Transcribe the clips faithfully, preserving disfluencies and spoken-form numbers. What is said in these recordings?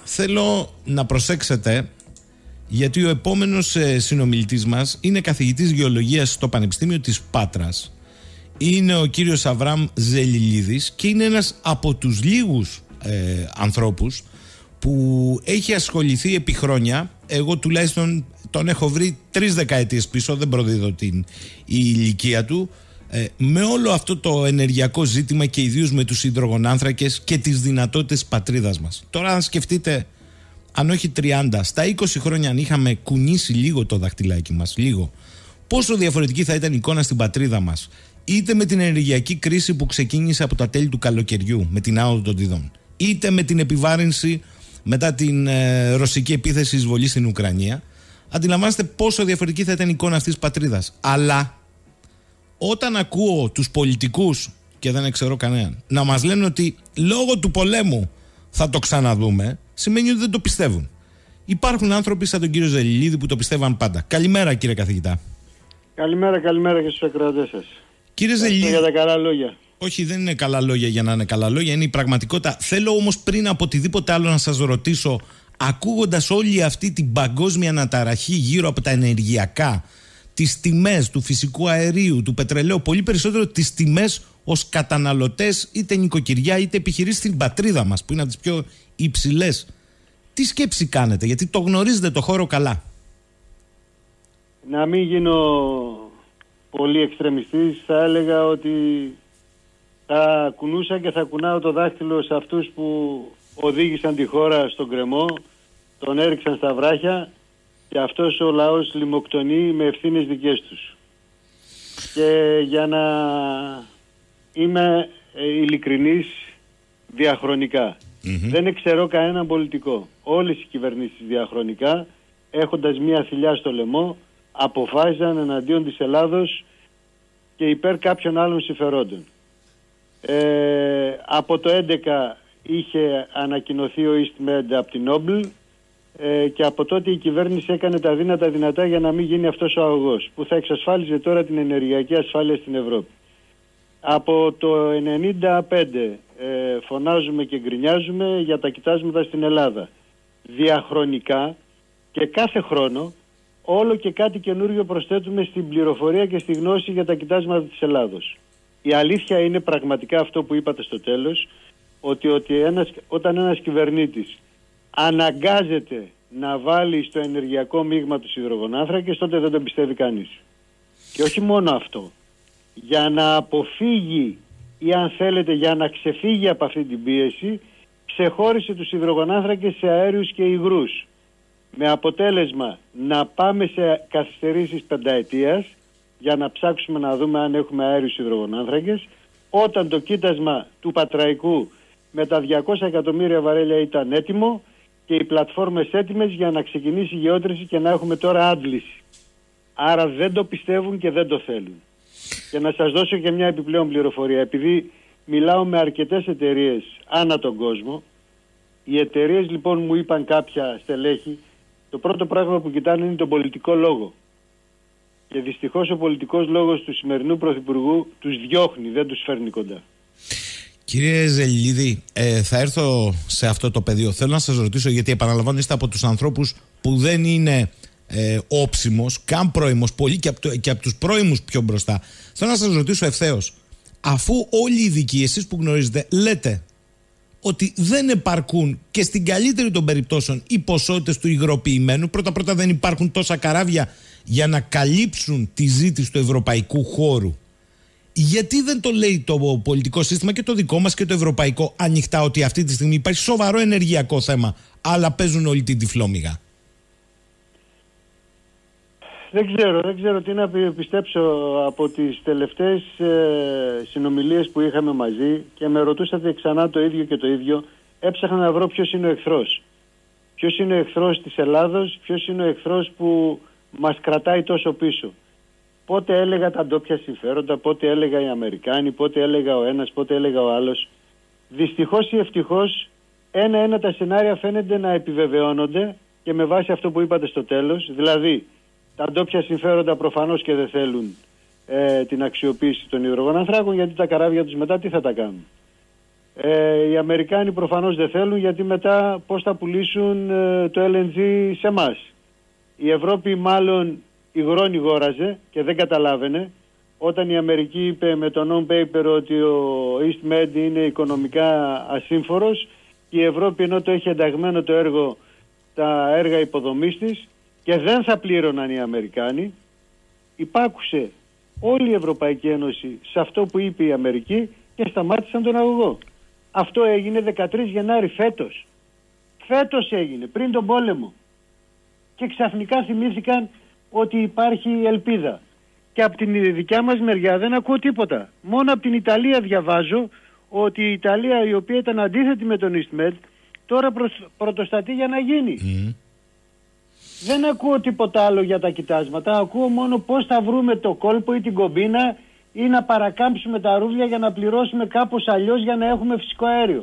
θέλω να προσέξετε, γιατί ο επόμενος ε, συνομιλητής μας είναι καθηγητής γεωλογίας στο Πανεπιστήμιο της Πάτρας. Είναι ο κύριος Αβραάμ Ζελιλίδης και είναι ένας από τους λίγους ε, ανθρώπους που έχει ασχοληθεί επί χρόνια. Εγώ τουλάχιστον τον έχω βρει τρεις δεκαετίες πίσω, δεν προδίδω την η ηλικία του, ε, με όλο αυτό το ενεργειακό ζήτημα και ιδίως με τους υδρογονάνθρακες και τις δυνατότητες πατρίδας μας. Τώρα αν σκεφτείτε, αν όχι τριάντα, στα είκοσι χρόνια αν είχαμε κουνήσει λίγο το δαχτυλάκι μας, λίγο, πόσο διαφορετική θα ήταν η εικόνα στην πατρίδα μας, είτε με την ενεργειακή κρίση που ξεκίνησε από τα τέλη του καλοκαιριού με την άοδο των τιδών, είτε με την επιβάρυνση μετά την ε, ρωσική επίθεση εισβολή στην Ουκρανία. Αντιλαμβάνεστε πόσο διαφορετική θα ήταν η εικόνα αυτής της πατρίδας. Αλλά όταν ακούω τους πολιτικούς, και δεν ξέρω κανέναν, να μας λένε ότι λόγω του πολέμου θα το ξαναδούμε, σημαίνει ότι δεν το πιστεύουν. Υπάρχουν άνθρωποι σαν τον κύριο Ζελιλίδη που το πιστεύαν πάντα. Καλημέρα κύριε καθηγητά. Καλημέρα, καλημέρα και στους ακροατές σας. Κύριε Ζελιλίδη, για τα καλά λόγια. Όχι, δεν είναι καλά λόγια για να είναι καλά λόγια, είναι η πραγματικότητα. Θέλω όμως πριν από οτιδήποτε άλλο να σας ρωτήσω, ακούγοντας όλη αυτή την παγκόσμια αναταραχή γύρω από τα ενεργειακά, τις τιμές του φυσικού αερίου, του πετρελαίου, πολύ περισσότερο τις τιμές ως καταναλωτές, είτε νοικοκυριά είτε επιχειρήσεις στην πατρίδα μας, που είναι από τις πιο υψηλές. Τι σκέψη κάνετε, γιατί το γνωρίζετε το χώρο καλά? Να μην γίνω πολύ εξτρεμιστής, θα έλεγα ότι θα κουνούσα και θα κουνάω το δάχτυλο σε αυτούς που οδήγησαν τη χώρα στον κρεμό, τον έριξαν στα βράχια και αυτός ο λαός λιμοκτονεί με ευθύνες δικές τους. Και για να είμαι ειλικρινής, διαχρονικά, mm-hmm. δεν εξαιρώ κανέναν πολιτικό. Όλες οι κυβερνήσεις διαχρονικά, έχοντας μία θηλιά στο λαιμό, αποφάσισαν εναντίον της Ελλάδος και υπέρ κάποιων άλλων συμφερόντων. Ε, από το έντεκα είχε ανακοινωθεί ο EastMed από την Νόμπλ ε, και από τότε η κυβέρνηση έκανε τα δύνατα δυνατά για να μην γίνει αυτός ο αγωγός που θα εξασφάλιζε τώρα την ενεργειακή ασφάλεια στην Ευρώπη. Από το ενενήντα πέντε ε, φωνάζουμε και γκρινιάζουμε για τα κοιτάσματα στην Ελλάδα. Διαχρονικά και κάθε χρόνο όλο και κάτι καινούριο προσθέτουμε στην πληροφορία και στη γνώση για τα κοιτάσματα της Ελλάδος. Η αλήθεια είναι πραγματικά αυτό που είπατε στο τέλος, ότι, ότι ένας, όταν ένας κυβερνήτης αναγκάζεται να βάλει στο ενεργειακό μείγμα τους υδρογονάνθρακες, τότε δεν τον πιστεύει κανείς. Και όχι μόνο αυτό. Για να αποφύγει ή αν θέλετε για να ξεφύγει από αυτή την πίεση, ξεχώρισε τους υδρογονάνθρακες σε αέριους και υγρούς. Με αποτέλεσμα να πάμε σε καθυστερήσεις πενταετίας για να ψάξουμε να δούμε αν έχουμε αέριους υδρογονάνθρακες, όταν το κοίτασμα του Πατραϊκού με τα διακόσια εκατομμύρια βαρέλια ήταν έτοιμο και οι πλατφόρμες έτοιμες για να ξεκινήσει η γεώτρηση και να έχουμε τώρα άντληση. Άρα δεν το πιστεύουν και δεν το θέλουν. Και να σας δώσω και μια επιπλέον πληροφορία. Επειδή μιλάω με αρκετές εταιρείες ανά τον κόσμο, οι εταιρείες λοιπόν μου είπαν κάποια στελέχη, το πρώτο πράγμα που κοιτάνε είναι τον πολιτικό λόγο. Και δυστυχώς ο πολιτικός λόγος του σημερινού Πρωθυπουργού τους διώχνει, δεν τους φέρνει κοντά. Κύριε Ζελιλίδη, ε, θα έρθω σε αυτό το πεδίο. Θέλω να σας ρωτήσω, γιατί επαναλαμβάνω είστε από τους ανθρώπους που δεν είναι ε, όψιμος, καν πρώιμος, πολύ και από, το, και από τους πρώιμους πιο μπροστά. Θέλω να σας ρωτήσω ευθέως, αφού όλοι οι ειδικοί, εσείς που γνωρίζετε, λέτε ότι δεν επαρκούν και στην καλύτερη των περιπτώσεων οι ποσότητες του υγροποιημένου, πρώτα-πρώτα δεν υπάρχουν τόσα καράβια για να καλύψουν τη ζήτηση του ευρωπαϊκού χώρου. Γιατί δεν το λέει το πολιτικό σύστημα και το δικό μας και το ευρωπαϊκό ανοιχτά, ότι αυτή τη στιγμή υπάρχει σοβαρό ενεργειακό θέμα, αλλά παίζουν όλη την τυφλόμυγα? Δεν ξέρω, δεν ξέρω τι να πιστέψω. Από τις τελευταίες ε, συνομιλίες που είχαμε μαζί και με ρωτούσατε ξανά το ίδιο και το ίδιο, έψαχνα να βρω ποιος είναι ο εχθρός. Ποιος είναι ο εχθρός της Ελλάδος, ποιος είναι ο εχθρός που μας κρατάει τόσο πίσω. Πότε έλεγα τα ντόπια συμφέροντα, πότε έλεγα οι Αμερικάνοι, πότε έλεγα ο ένας, πότε έλεγα ο άλλος. Δυστυχώς ή ευτυχώς ένα-ένα τα σενάρια φαίνεται να επιβεβαιώνονται και με βάση αυτό που είπατε στο τέλος, δηλαδή τα ντόπια συμφέροντα προφανώς και δεν θέλουν ε, την αξιοποίηση των υδρογονανθράκων, γιατί τα καράβια τους μετά τι θα τα κάνουν. Ε, οι Αμερικάνοι προφανώς δεν θέλουν, γιατί μετά πώς θα πουλήσουν ε, το ελ εν τζι σε εμάς. Η Ευρώπη μάλλον υγρώνει γόραζε και δεν καταλάβαινε όταν η Αμερική είπε με το non-paper ότι ο EastMed είναι οικονομικά ασύμφορος και η Ευρώπη, ενώ το έχει ενταγμένο το έργο, τα έργα υποδομής της και δεν θα πλήρωναν οι Αμερικάνοι, υπάκουσε όλη η Ευρωπαϊκή Ένωση σε αυτό που είπε η Αμερική και σταμάτησαν τον αγωγό. Αυτό έγινε δεκατρείς Γενάρη φέτος. Φέτος έγινε, πριν τον πόλεμο. Και ξαφνικά θυμήθηκαν ότι υπάρχει ελπίδα. Και από την δικιά μας μεριά δεν ακούω τίποτα. Μόνο από την Ιταλία διαβάζω ότι η Ιταλία, η οποία ήταν αντίθετη με τον EastMed, τώρα πρωτοστατεί για να γίνει. Mm. Δεν ακούω τίποτα άλλο για τα κοιτάσματα. Ακούω μόνο πώς θα βρούμε το κόλπο ή την κομπίνα ή να παρακάμψουμε τα ρούβλια για να πληρώσουμε κάπως αλλιώς για να έχουμε φυσικό αέριο.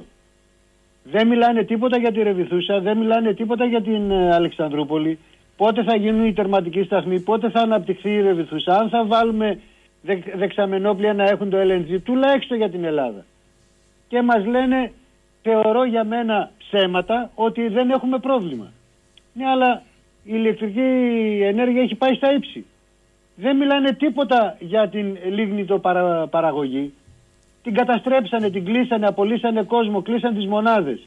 Δεν μιλάνε τίποτα για τη Ρεβιθούσα, δεν μιλάνε τίποτα για την ε, Αλεξανδρούπολη. Πότε θα γίνουν οι τερματικοί σταθμοί, πότε θα αναπτυχθεί η Ρεβιθούσα, αν θα βάλουμε δε, δεξαμενόπλια να έχουν το ελ εν τζι, τουλάχιστον για την Ελλάδα. Και μας λένε, θεωρώ για μένα ψέματα, ότι δεν έχουμε πρόβλημα. Ναι, αλλά η ηλεκτρική ενέργεια έχει πάει στα ύψη. Δεν μιλάνε τίποτα για την λίγνητο παρα, παραγωγή. Την καταστρέψανε, την κλείσανε, απολύσανε κόσμο, κλείσαν τις μονάδες.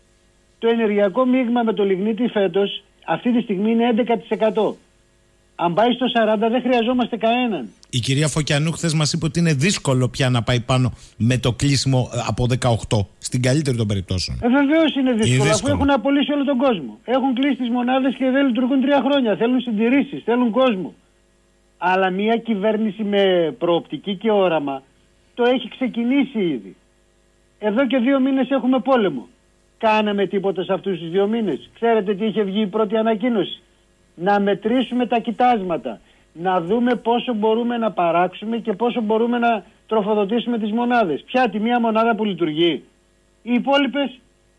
Το ενεργειακό μείγμα με το λιγνίτη φέτος αυτή τη στιγμή είναι έντεκα τοις εκατό. Αν πάει στο σαράντα τοις εκατό δεν χρειαζόμαστε κανέναν. Η κυρία Φωκιανού χθες μας είπε ότι είναι δύσκολο πια να πάει πάνω με το κλείσιμο από δεκαοκτώ, στην καλύτερη των περιπτώσεων. Ε, βεβαίως είναι δύσκολο, είναι δύσκολο, αφού έχουν απολύσει όλο τον κόσμο. Έχουν κλείσει τις μονάδες και δεν λειτουργούν τρία χρόνια. Θέλουν συντηρήσεις, θέλουν κόσμο. Αλλά μια κυβέρνηση με προοπτική και όραμα το έχει ξεκινήσει ήδη. Εδώ και δύο μήνες έχουμε πόλεμο. Κάναμε τίποτα σε αυτούς τους δύο μήνες? Ξέρετε τι είχε βγει η πρώτη ανακοίνωση? Να μετρήσουμε τα κοιτάσματα. Να δούμε πόσο μπορούμε να παράξουμε και πόσο μπορούμε να τροφοδοτήσουμε τις μονάδες. Ποια, τη μία μονάδα που λειτουργεί? Οι υπόλοιπες,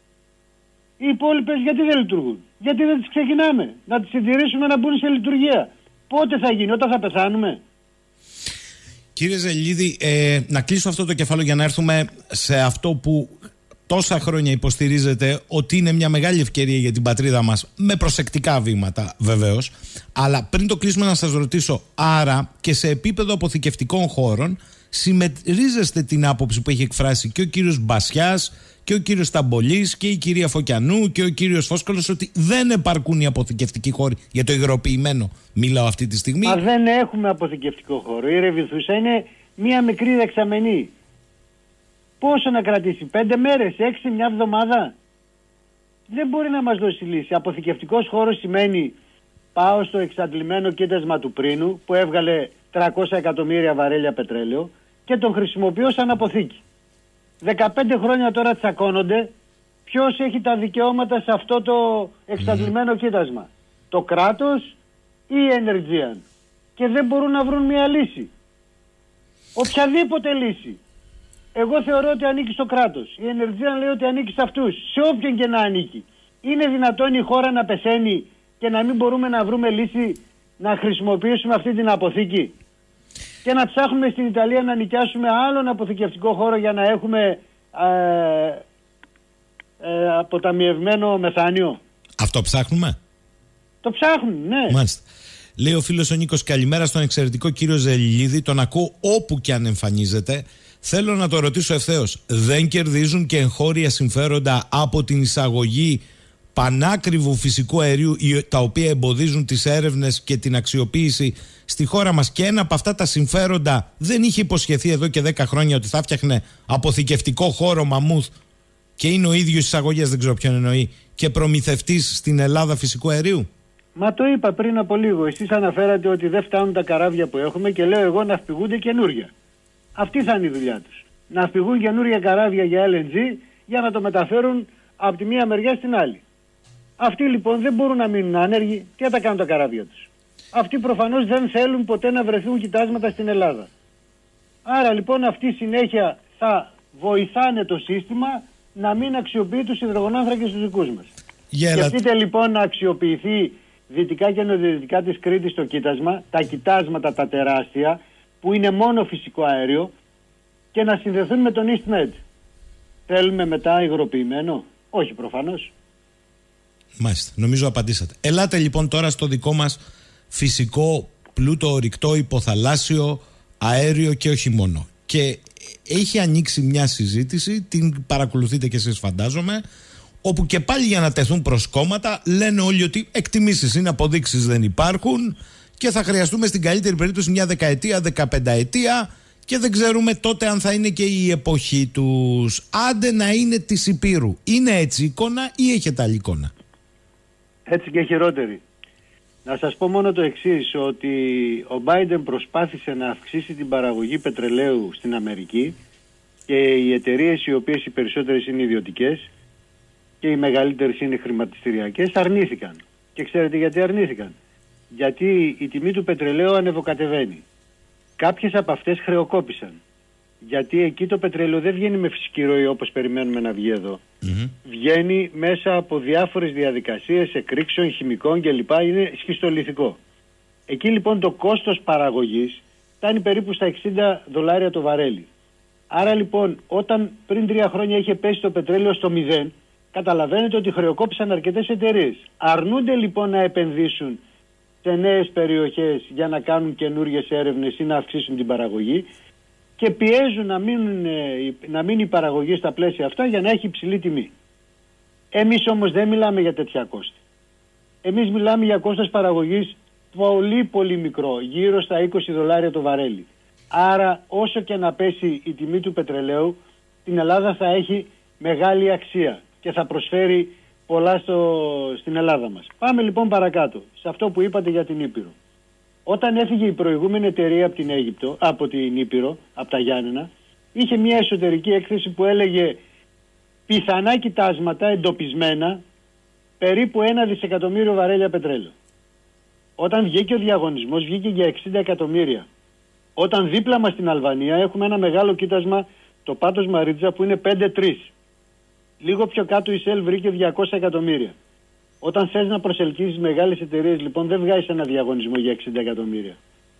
οι υπόλοιπες γιατί δεν λειτουργούν? Γιατί δεν τις ξεκινάμε? Να τις συντηρήσουμε να μπουν σε λειτουργία. Πότε θα γίνει? Όταν θα πεθάνουμε? Κύριε Ζελίδη, ε, να κλείσω αυτό το κεφάλαιο για να έρθουμε σε αυτό που τόσα χρόνια υποστηρίζετε ότι είναι μια μεγάλη ευκαιρία για την πατρίδα μας, με προσεκτικά βήματα βεβαίως. Αλλά πριν το κλείσουμε να σας ρωτήσω, άρα και σε επίπεδο αποθηκευτικών χώρων συμμερίζεστε την άποψη που έχει εκφράσει και ο κύριος Μπασιάς και ο κύριος Σταμπολής και η κυρία Φωκιανού και ο κύριος Φόσκολος, ότι δεν επαρκούν οι αποθηκευτικοί χώροι για το υγροποιημένο? Μιλάω αυτή τη στιγμή. Μα δεν έχουμε αποθηκευτικό χώρο. Η Ρεβιθούσα είναι μία μικρή δεξαμενή. Πόσο να κρατήσει? Πέντε μέρες, έξι, μια εβδομάδα? Δεν μπορεί να μας δώσει λύση. Αποθηκευτικός χώρος σημαίνει πάω στο εξαντλημένο κοίτασμα του Πρίνου που έβγαλε τριακόσια εκατομμύρια βαρέλια πετρέλαιο και τον χρησιμοποιώ σαν αποθήκη. δεκαπέντε χρόνια τώρα τσακώνονται ποιος έχει τα δικαιώματα σε αυτό το εξαντλημένο mm. κοίτασμα. Το κράτος ή η Energean. Και δεν μπορούν να βρουν μια λύση. Οποιαδήποτε λύση. Εγώ θεωρώ ότι ανήκει στο κράτος. Η Energean λέει ότι ανήκει σε αυτούς. Σε όποιον και να ανήκει. Είναι δυνατόν η χώρα να πεθαίνει και να μην μπορούμε να βρούμε λύση να χρησιμοποιήσουμε αυτή την αποθήκη? Και να ψάχνουμε στην Ιταλία να νοικιάσουμε άλλον αποθηκευτικό χώρο για να έχουμε ε, ε, αποταμιευμένο μεθάνιο? Αυτό ψάχνουμε? Το ψάχνουν, ναι. Μάλιστα. Λέει ο φίλος ο Νίκος, καλημέρα στον εξαιρετικό κύριο Ζελιλίδη. Τον ακούω όπου και αν εμφανίζεται. Θέλω να το ρωτήσω ευθέως. Δεν κερδίζουν και εγχώρια συμφέροντα από την εισαγωγή πανάκριβου φυσικού αερίου, τα οποία εμποδίζουν τις έρευνες και την αξιοποίηση στη χώρα μας? Και ένα από αυτά τα συμφέροντα δεν είχε υποσχεθεί εδώ και δέκα χρόνια ότι θα φτιάχνε αποθηκευτικό χώρο Μαμούθ και είναι ο ίδιος εισαγωγές, δεν ξέρω ποιον εννοεί, και προμηθευτής στην Ελλάδα φυσικού αερίου? Μα το είπα πριν από λίγο. Εσείς αναφέρατε ότι δεν φτάνουν τα καράβια που έχουμε και λέω εγώ να ναυπηγούνται καινούρια. Αυτή θα είναι η δουλειά τους. Να ναυπηγούν καινούρια καράβια για ελ εν τζι για να το μεταφέρουν από τη μία μεριά στην άλλη. Αυτοί λοιπόν δεν μπορούν να μείνουν άνεργοι. Τι θα τα κάνουν τα καράβια τους? Αυτοί προφανώς δεν θέλουν ποτέ να βρεθούν κοιτάσματα στην Ελλάδα. Άρα λοιπόν αυτοί συνέχεια θα βοηθάνε το σύστημα να μην αξιοποιεί τους υδρογονάνθρακες τους δικούς μας. Yeah, Σκεφτείτε αλλά... λοιπόν να αξιοποιηθεί δυτικά και νοτιοδυτικά της Κρήτης το κοίτασμα, τα κοιτάσματα τα τεράστια που είναι μόνο φυσικό αέριο, και να συνδεθούν με τον EastMed. Θέλουμε μετά υγροποιημένο? Όχι προφανώς. Μάλιστα, νομίζω απαντήσατε. Ελάτε λοιπόν τώρα στο δικό μας φυσικό πλούτο ορυκτό υποθαλάσσιο αέριο και όχι μόνο. Και έχει ανοίξει μια συζήτηση, την παρακολουθείτε και εσείς φαντάζομαι, όπου και πάλι για να τεθούν προσκόμματα λένε όλοι ότι εκτιμήσεις είναι, αποδείξεις δεν υπάρχουν και θα χρειαστούμε στην καλύτερη περίπτωση μια δεκαετία, δεκαπενταετία και δεν ξέρουμε τότε αν θα είναι και η εποχή τους. Άντε να είναι της Υπήρου. Είναι έτσι η εικόνα ή έχετε άλλη εικόνα? Έτσι και χειρότερη. Να σας πω μόνο το εξής, ότι ο Biden προσπάθησε να αυξήσει την παραγωγή πετρελαίου στην Αμερική και οι εταιρείες, οι οποίες οι περισσότερες είναι ιδιωτικές και οι μεγαλύτερες είναι χρηματιστηριακές, αρνήθηκαν. Και ξέρετε γιατί αρνήθηκαν? Γιατί η τιμή του πετρελαίου ανεβοκατεβαίνει. Κάποιες από αυτές χρεοκόπησαν. Γιατί εκεί το πετρέλαιο δεν βγαίνει με φυσική ροή όπως περιμένουμε να βγει εδώ. Mm-hmm. Βγαίνει μέσα από διάφορες διαδικασίες εκρήξεων, χημικών κλπ. Είναι σχιστολιθικό. Εκεί λοιπόν το κόστος παραγωγής φτάνει περίπου στα εξήντα δολάρια το βαρέλι. Άρα λοιπόν όταν πριν τρία χρόνια είχε πέσει το πετρέλαιο στο μηδέν, καταλαβαίνετε ότι χρεοκόπησαν αρκετές εταιρείες. Αρνούνται λοιπόν να επενδύσουν σε νέες περιοχές για να κάνουν καινούργιες έρευνες ή να αυξήσουν την παραγωγή και πιέζουν να, μείνουν, να μείνει η παραγωγή στα πλαίσια αυτά για να έχει υψηλή τιμή. Εμείς όμως δεν μιλάμε για τέτοια κόστη. Εμείς μιλάμε για κόστος παραγωγής πολύ πολύ μικρό, γύρω στα είκοσι δολάρια το βαρέλι. Άρα όσο και να πέσει η τιμή του πετρελαίου, την Ελλάδα θα έχει μεγάλη αξία και θα προσφέρει πολλά στο, στην Ελλάδα μας. Πάμε λοιπόν παρακάτω, σε αυτό που είπατε για την Ήπειρο. Όταν έφυγε η προηγούμενη εταιρεία από την Αίγυπτο, από την Ήπειρο, από τα Γιάννενα, είχε μια εσωτερική έκθεση που έλεγε πιθανά κοιτάσματα εντοπισμένα περίπου ένα δισεκατομμύριο βαρέλια πετρέλαιο. Όταν βγήκε ο διαγωνισμός βγήκε για εξήντα εκατομμύρια. Όταν δίπλα μας στην Αλβανία έχουμε ένα μεγάλο κοίτασμα, το Πάτος Μαρίτζα, που είναι πέντε τρία. Λίγο πιο κάτω η ΣΕΛ βρήκε διακόσια εκατομμύρια. Όταν θες να προσελκύσεις μεγάλες εταιρείες λοιπόν δεν βγάζεις ένα διαγωνισμό για εξήντα εκατομμύρια.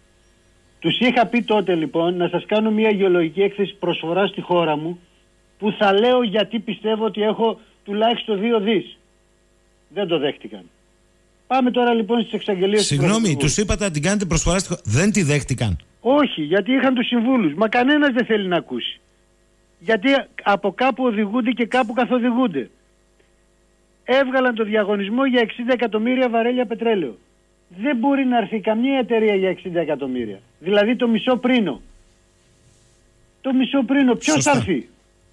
Τους είχα πει τότε λοιπόν να σας κάνω μια γεωλογική έκθεση προσφορά στη χώρα μου που θα λέω γιατί πιστεύω ότι έχω τουλάχιστον δύο δις. Δεν το δέχτηκαν. Πάμε τώρα λοιπόν στις εξαγγελίες. Συγγνώμη, τους είπατε να την κάνετε προσφορά στη χώρα. Δεν τη δέχτηκαν? Όχι, γιατί είχαν τους συμβούλους. Μα κανένας δεν θέλει να ακούσει. Γιατί από κάπου οδηγούνται και κάπου καθοδηγούνται. Έβγαλαν το διαγωνισμό για εξήντα εκατομμύρια βαρέλια πετρέλαιο. Δεν μπορεί να έρθει καμία εταιρεία για εξήντα εκατομμύρια. Δηλαδή το μισό πρίνο. Το μισό πρίνο. Ποιος θα έρθει?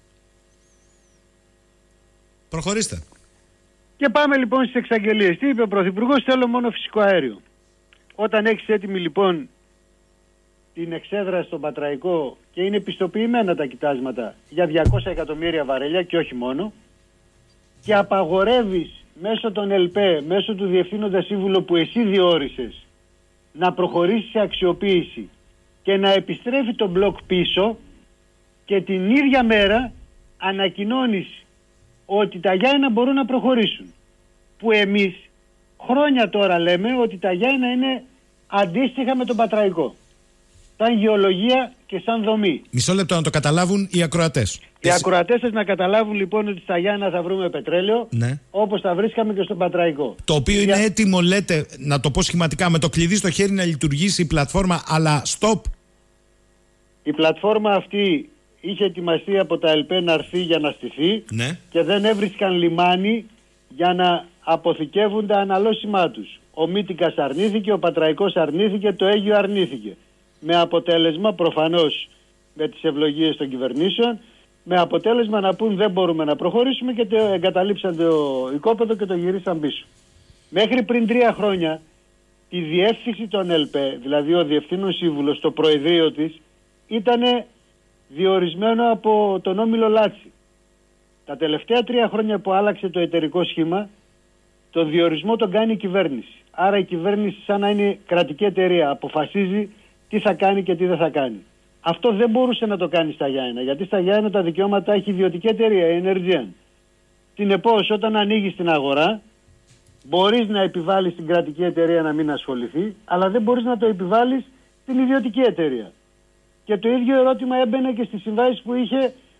Προχωρήστε. Και πάμε λοιπόν στις εξαγγελίες. Τι είπε ο Πρωθυπουργός? Θέλω μόνο φυσικό αέριο. Όταν έχεις έτοιμη λοιπόν την εξέδρα στον Πατραϊκό και είναι πιστοποιημένα τα κοιτάσματα για διακόσια εκατομμύρια βαρέλια και όχι μόνο, και απαγορεύεις μέσω των ΕΛΠΕ, μέσω του διευθύνοντα σύμβουλο που εσύ διόρισες, να προχωρήσει σε αξιοποίηση και να επιστρέφει το μπλοκ πίσω, και την ίδια μέρα ανακοινώνεις ότι τα Γιάννενα μπορούν να προχωρήσουν. Που εμείς χρόνια τώρα λέμε ότι τα Γιάννενα είναι αντίστοιχα με τον Πατραϊκό. Σαν γεωλογία και σαν δομή. Μισό λεπτό να το καταλάβουν οι ακροατές. Οι Εσύ... ακροατές σας να καταλάβουν λοιπόν ότι στα Γιάννενα θα βρούμε πετρέλαιο, ναι, όπως τα βρίσκαμε και στον Πατραϊκό. Το οποίο είναι έτοιμο, λέτε, να το πω σχηματικά, με το κλειδί στο χέρι να λειτουργήσει η πλατφόρμα, αλλά stop. Η πλατφόρμα αυτή είχε ετοιμαστεί από τα ΕΛΠΕ να έρθει για να στηθεί, ναι, και δεν έβρισκαν λιμάνι για να αποθηκεύουν τα αναλώσιμά τους. Ο Μύτικας αρνήθηκε, ο Πατραϊκός αρνήθηκε, το Αίγιο αρνήθηκε. Με αποτέλεσμα, προφανώς με τις ευλογίες των κυβερνήσεων, με αποτέλεσμα να πούν δεν μπορούμε να προχωρήσουμε, και το εγκαταλείψαν το οικόπεδο και το γυρίσαν πίσω. Μέχρι πριν τρία χρόνια η διεύθυνση των ΕΛΠΕ, δηλαδή ο διευθύνων σύμβουλος, το προεδρείο της, ήταν διορισμένο από τον Όμιλο Λάτσι. Τα τελευταία τρία χρόνια που άλλαξε το εταιρικό σχήμα, το διορισμό τον κάνει η κυβέρνηση. Άρα η κυβέρνηση, σαν να είναι κρατική εταιρεία, αποφασίζει τι θα κάνει και τι δεν θα κάνει. Αυτό δεν μπορούσε να το κάνει στα Γιάννενα, γιατί στα Γιάννενα τα δικαιώματα έχει ιδιωτική εταιρεία, η Energean. Συνεπώς, όταν ανοίγεις την αγορά, μπορείς να επιβάλλεις την κρατική εταιρεία να μην ασχοληθεί, αλλά δεν μπορείς να το επιβάλλεις στην ιδιωτική εταιρεία. Και το ίδιο ερώτημα έμπαινε και στις συμβάσεις που είχε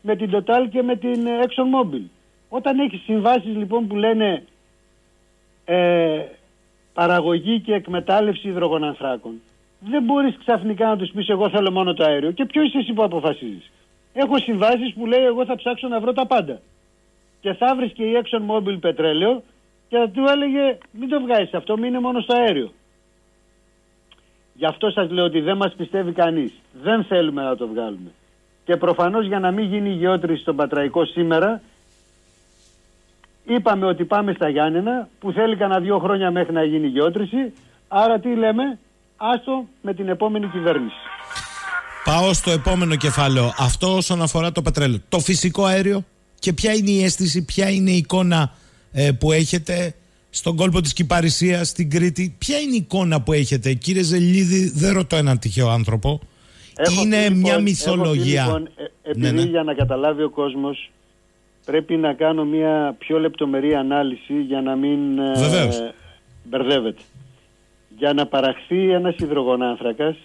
με την Total και με την ExxonMobil. Όταν έχεις συμβάσεις λοιπόν που λένε ε, παραγωγή και εκμετάλλευση υδρογονανθράκων, δεν μπορείς ξαφνικά να τους πεις εγώ θέλω μόνο το αέριο. Και ποιο είσαι εσύ που αποφασίζεις? Έχω συμβάσεις που λέει εγώ θα ψάξω να βρω τα πάντα. Και θα βρεις και η ExxonMobil πετρέλαιο και θα του έλεγε μην το βγάζεις αυτό, μην είναι μόνο στο αέριο. Γι' αυτό σας λέω ότι δεν μας πιστεύει κανείς. Δεν θέλουμε να το βγάλουμε. Και προφανώς για να μην γίνει γεώτρηση στον Πατραϊκό σήμερα, είπαμε ότι πάμε στα Γιάννενα, που θέλει κανένα δύο χρόνια μέχρι να γίνει γεώτρηση. Άρα τι λέμε? Άστο με την επόμενη κυβέρνηση. Πάω στο επόμενο κεφάλαιο. Αυτό όσον αφορά το πετρέλαιο. Το φυσικό αέριο. Και ποια είναι η αίσθηση, ποια είναι η εικόνα ε, που έχετε στον κόλπο της Κυπαρισίας, στην Κρήτη? Ποια είναι η εικόνα που έχετε? Κύριε Ζελιλίδη, δεν ρωτώ έναν τυχαίο άνθρωπο. Έχω είναι πει, μια λοιπόν, μυθολογία. Έχω πει, λοιπόν, ε, επειδή ναι, ναι. για να καταλάβει ο κόσμος πρέπει να κάνω μια πιο λεπτομερή ανάλυση για να μην ε, μπερδεύεται. Για να παραχθεί ένας υδρογονάνθρακας,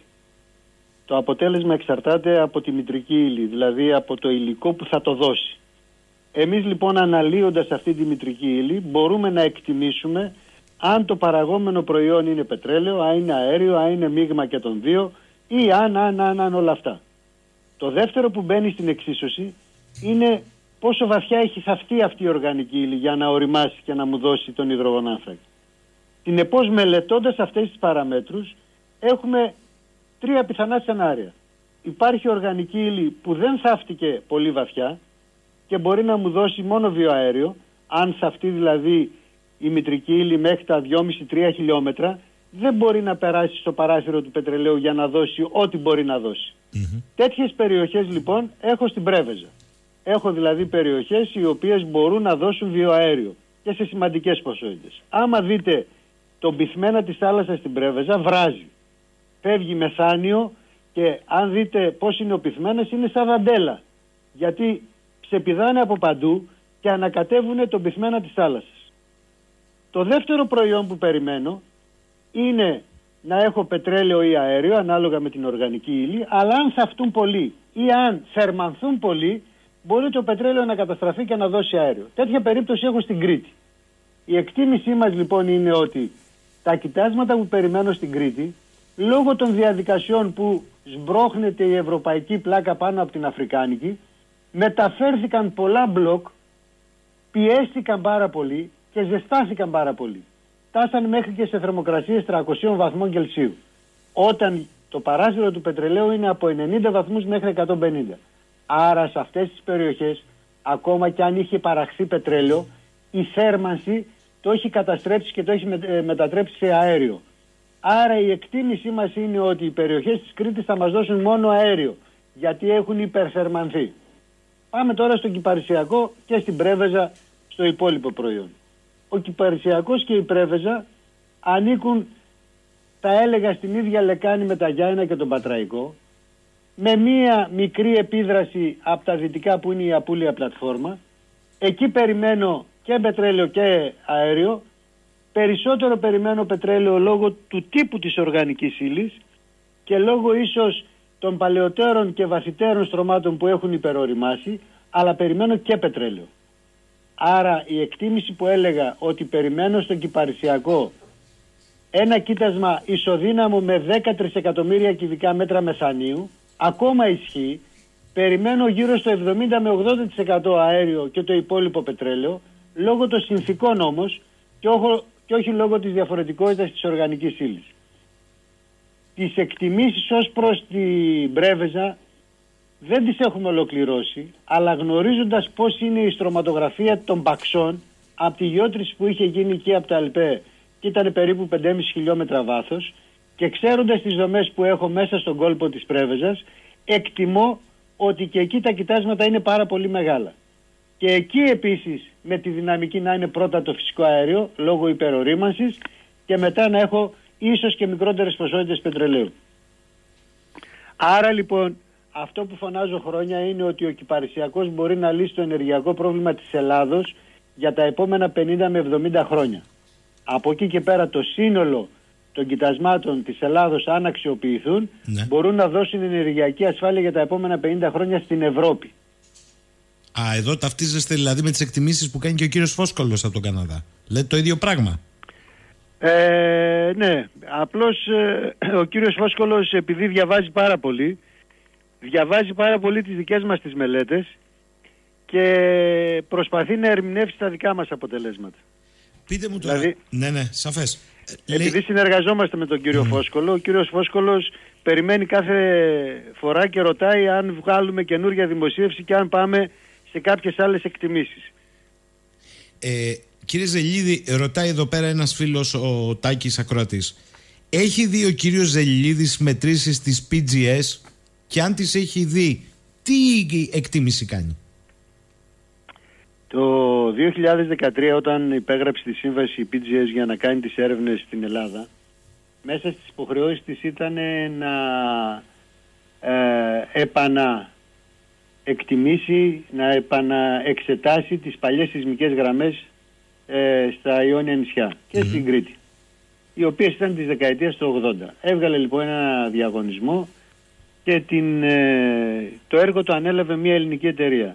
το αποτέλεσμα εξαρτάται από τη μητρική ύλη, δηλαδή από το υλικό που θα το δώσει. Εμείς λοιπόν αναλύοντας αυτή τη μητρική ύλη μπορούμε να εκτιμήσουμε αν το παραγόμενο προϊόν είναι πετρέλαιο, αν είναι αέριο, αν είναι μείγμα και των δύο ή αν, αν, αν, αν όλα αυτά. Το δεύτερο που μπαίνει στην εξίσωση είναι πόσο βαθιά έχει θαυτεί αυτή η οργανική ύλη για να οριμάσει και να μου δώσει τον υδρογονάνθρακα. Συνεπώς, μελετώντας αυτές τις παραμέτρους έχουμε τρία πιθανά σενάρια. Υπάρχει οργανική ύλη που δεν θαύτηκε πολύ βαθιά και μπορεί να μου δώσει μόνο βιοαέριο, αν θαυτεί δηλαδή η μητρική ύλη μέχρι τα δυόμισι με τρία χιλιόμετρα, δεν μπορεί να περάσει στο παράθυρο του πετρελαίου για να δώσει ό,τι μπορεί να δώσει. Mm-hmm. Τέτοιες περιοχές λοιπόν έχω στην Πρέβεζα. Έχω δηλαδή περιοχές οι οποίες μπορούν να δώσουν βιοαέριο και σε σημαντικές ποσότητες. Άμα δείτε τον πυθμένα της θάλασσας στην Πρέβεζα, βράζει. Φεύγει μεθάνιο και αν δείτε πώς είναι ο πυθμένας, είναι σαν δαντέλα. Γιατί ξεπηδάνε από παντού και ανακατεύουν τον πυθμένα της θάλασσας. Το δεύτερο προϊόν που περιμένω είναι να έχω πετρέλαιο ή αέριο ανάλογα με την οργανική ύλη, αλλά αν θαυτούν πολύ ή αν θερμανθούν πολύ, μπορεί το πετρέλαιο να καταστραφεί και να δώσει αέριο. Τέτοια περίπτωση έχω στην Κρήτη. Η εκτίμησή μας λοιπόν είναι ότι τα κοιτάσματα που περιμένω στην Κρήτη, λόγω των διαδικασιών που σμπρώχνεται η ευρωπαϊκή πλάκα πάνω από την αφρικάνικη, μεταφέρθηκαν πολλά μπλοκ, πιέστηκαν πάρα πολύ και ζεστάθηκαν πάρα πολύ. Φτάσαν μέχρι και σε θερμοκρασίες τριακοσίων βαθμών Κελσίου. Όταν το παράθυρο του πετρελαίου είναι από ενενήντα βαθμούς μέχρι εκατόν πενήντα. Άρα σε αυτές τις περιοχές, ακόμα και αν είχε παραχθεί πετρέλαιο, η θέρμανση το έχει καταστρέψει και το έχει μετατρέψει σε αέριο. Άρα η εκτίμησή μας είναι ότι οι περιοχές της Κρήτης θα μας δώσουν μόνο αέριο, γιατί έχουν υπερθερμανθεί. Πάμε τώρα στον Κυπαρισιακό και στην Πρέβεζα στο υπόλοιπο προϊόν. Ο Κυπαρισιακός και η Πρέβεζα ανήκουν, τα έλεγα, στην ίδια λεκάνη με τα Γιάννενα και τον Πατραϊκό, με μία μικρή επίδραση από τα δυτικά που είναι η Απούλια πλατφόρμα. Εκεί περιμένω και πετρέλαιο και αέριο. Περισσότερο περιμένω πετρέλαιο λόγω του τύπου της οργανικής ύλης και λόγω ίσως των παλαιότερων και βαθυτέρων στρωμάτων που έχουν υπεροριμάσει, αλλά περιμένω και πετρέλαιο. Άρα η εκτίμηση που έλεγα ότι περιμένω στον Κυπαρισιακό ένα κοίτασμα ισοδύναμο με δέκα τρισεκατομμύρια κυβικά μέτρα μεθανίου, ακόμα ισχύει. Περιμένω γύρω στο εβδομήντα με ογδόντα τοις εκατό αέριο και το υπόλοιπο πετρέλαιο, λόγω των συνθηκών όμως και, όχο, και όχι λόγω της διαφορετικότητας της οργανικής ύλης. Τις εκτιμήσεις ως προς την Πρέβεζα δεν τις έχουμε ολοκληρώσει, αλλά γνωρίζοντας πώς είναι η στρωματογραφία των παξών από τη γεώτρηση που είχε γίνει εκεί από τα ΑΛΠΕ και ήταν περίπου πέντε κόμμα πέντε χιλιόμετρα βάθος, και ξέροντας τις δομές που έχω μέσα στον κόλπο της Πρέβεζας, εκτιμώ ότι και εκεί τα κοιτάσματα είναι πάρα πολύ μεγάλα. Και εκεί επίσης με τη δυναμική να είναι πρώτα το φυσικό αέριο λόγω υπερορίμανσης και μετά να έχω ίσως και μικρότερες ποσότητες πετρελαίου. Άρα λοιπόν αυτό που φωνάζω χρόνια είναι ότι ο Κυπαρισιακός μπορεί να λύσει το ενεργειακό πρόβλημα της Ελλάδος για τα επόμενα πενήντα με εβδομήντα χρόνια. Από εκεί και πέρα το σύνολο των κοιτασμάτων της Ελλάδος, αν αξιοποιηθούν, ναι, μπορούν να δώσουν ενεργειακή ασφάλεια για τα επόμενα πενήντα χρόνια στην Ευρώπη. Α, εδώ ταυτίζεστε δηλαδή με τις εκτιμήσεις που κάνει και ο κύριος Φόσκολος από τον Καναδά. Λέτε το ίδιο πράγμα. Ε, ναι, απλώς ε, ο κύριος Φόσκολος, επειδή διαβάζει πάρα πολύ, διαβάζει πάρα πολύ τις δικές μας τις μελέτες και προσπαθεί να ερμηνεύσει τα δικά μας αποτελέσματα. Πείτε μου τώρα. Δηλαδή, ναι, ναι, σαφές. Επειδή Λέει... συνεργαζόμαστε με τον κύριο mm. Φόσκολο, ο κύριος Φόσκολος περιμένει κάθε φορά και ρωτάει αν βγάλουμε καινούργια δημοσίευση και αν πάμε σε κάποιες άλλες εκτιμήσεις. Ε, κύριε Ζελιλίδη, ρωτάει εδώ πέρα ένας φίλος, ο Τάκης Ακροατής. Έχει δει ο κύριος Ζελιλίδης μετρήσεις της πι τζι ες και αν τις έχει δει, τι εκτίμηση κάνει? Το δύο χιλιάδες δεκατρία, όταν υπέγραψε τη σύμβαση η πι τζι ες για να κάνει τις έρευνες στην Ελλάδα, μέσα στις υποχρεώσεις της ήταν να ε, επαναεκτιμήσει, να επαναεξετάσει τις παλιές σεισμικές γραμμές ε, στα Ιόνια νησιά και mm-hmm. στην Κρήτη, οι οποίες ήταν της δεκαετίας του ογδόντα. Έβγαλε λοιπόν ένα διαγωνισμό και την, ε, το έργο το ανέλαβε μια ελληνική εταιρεία,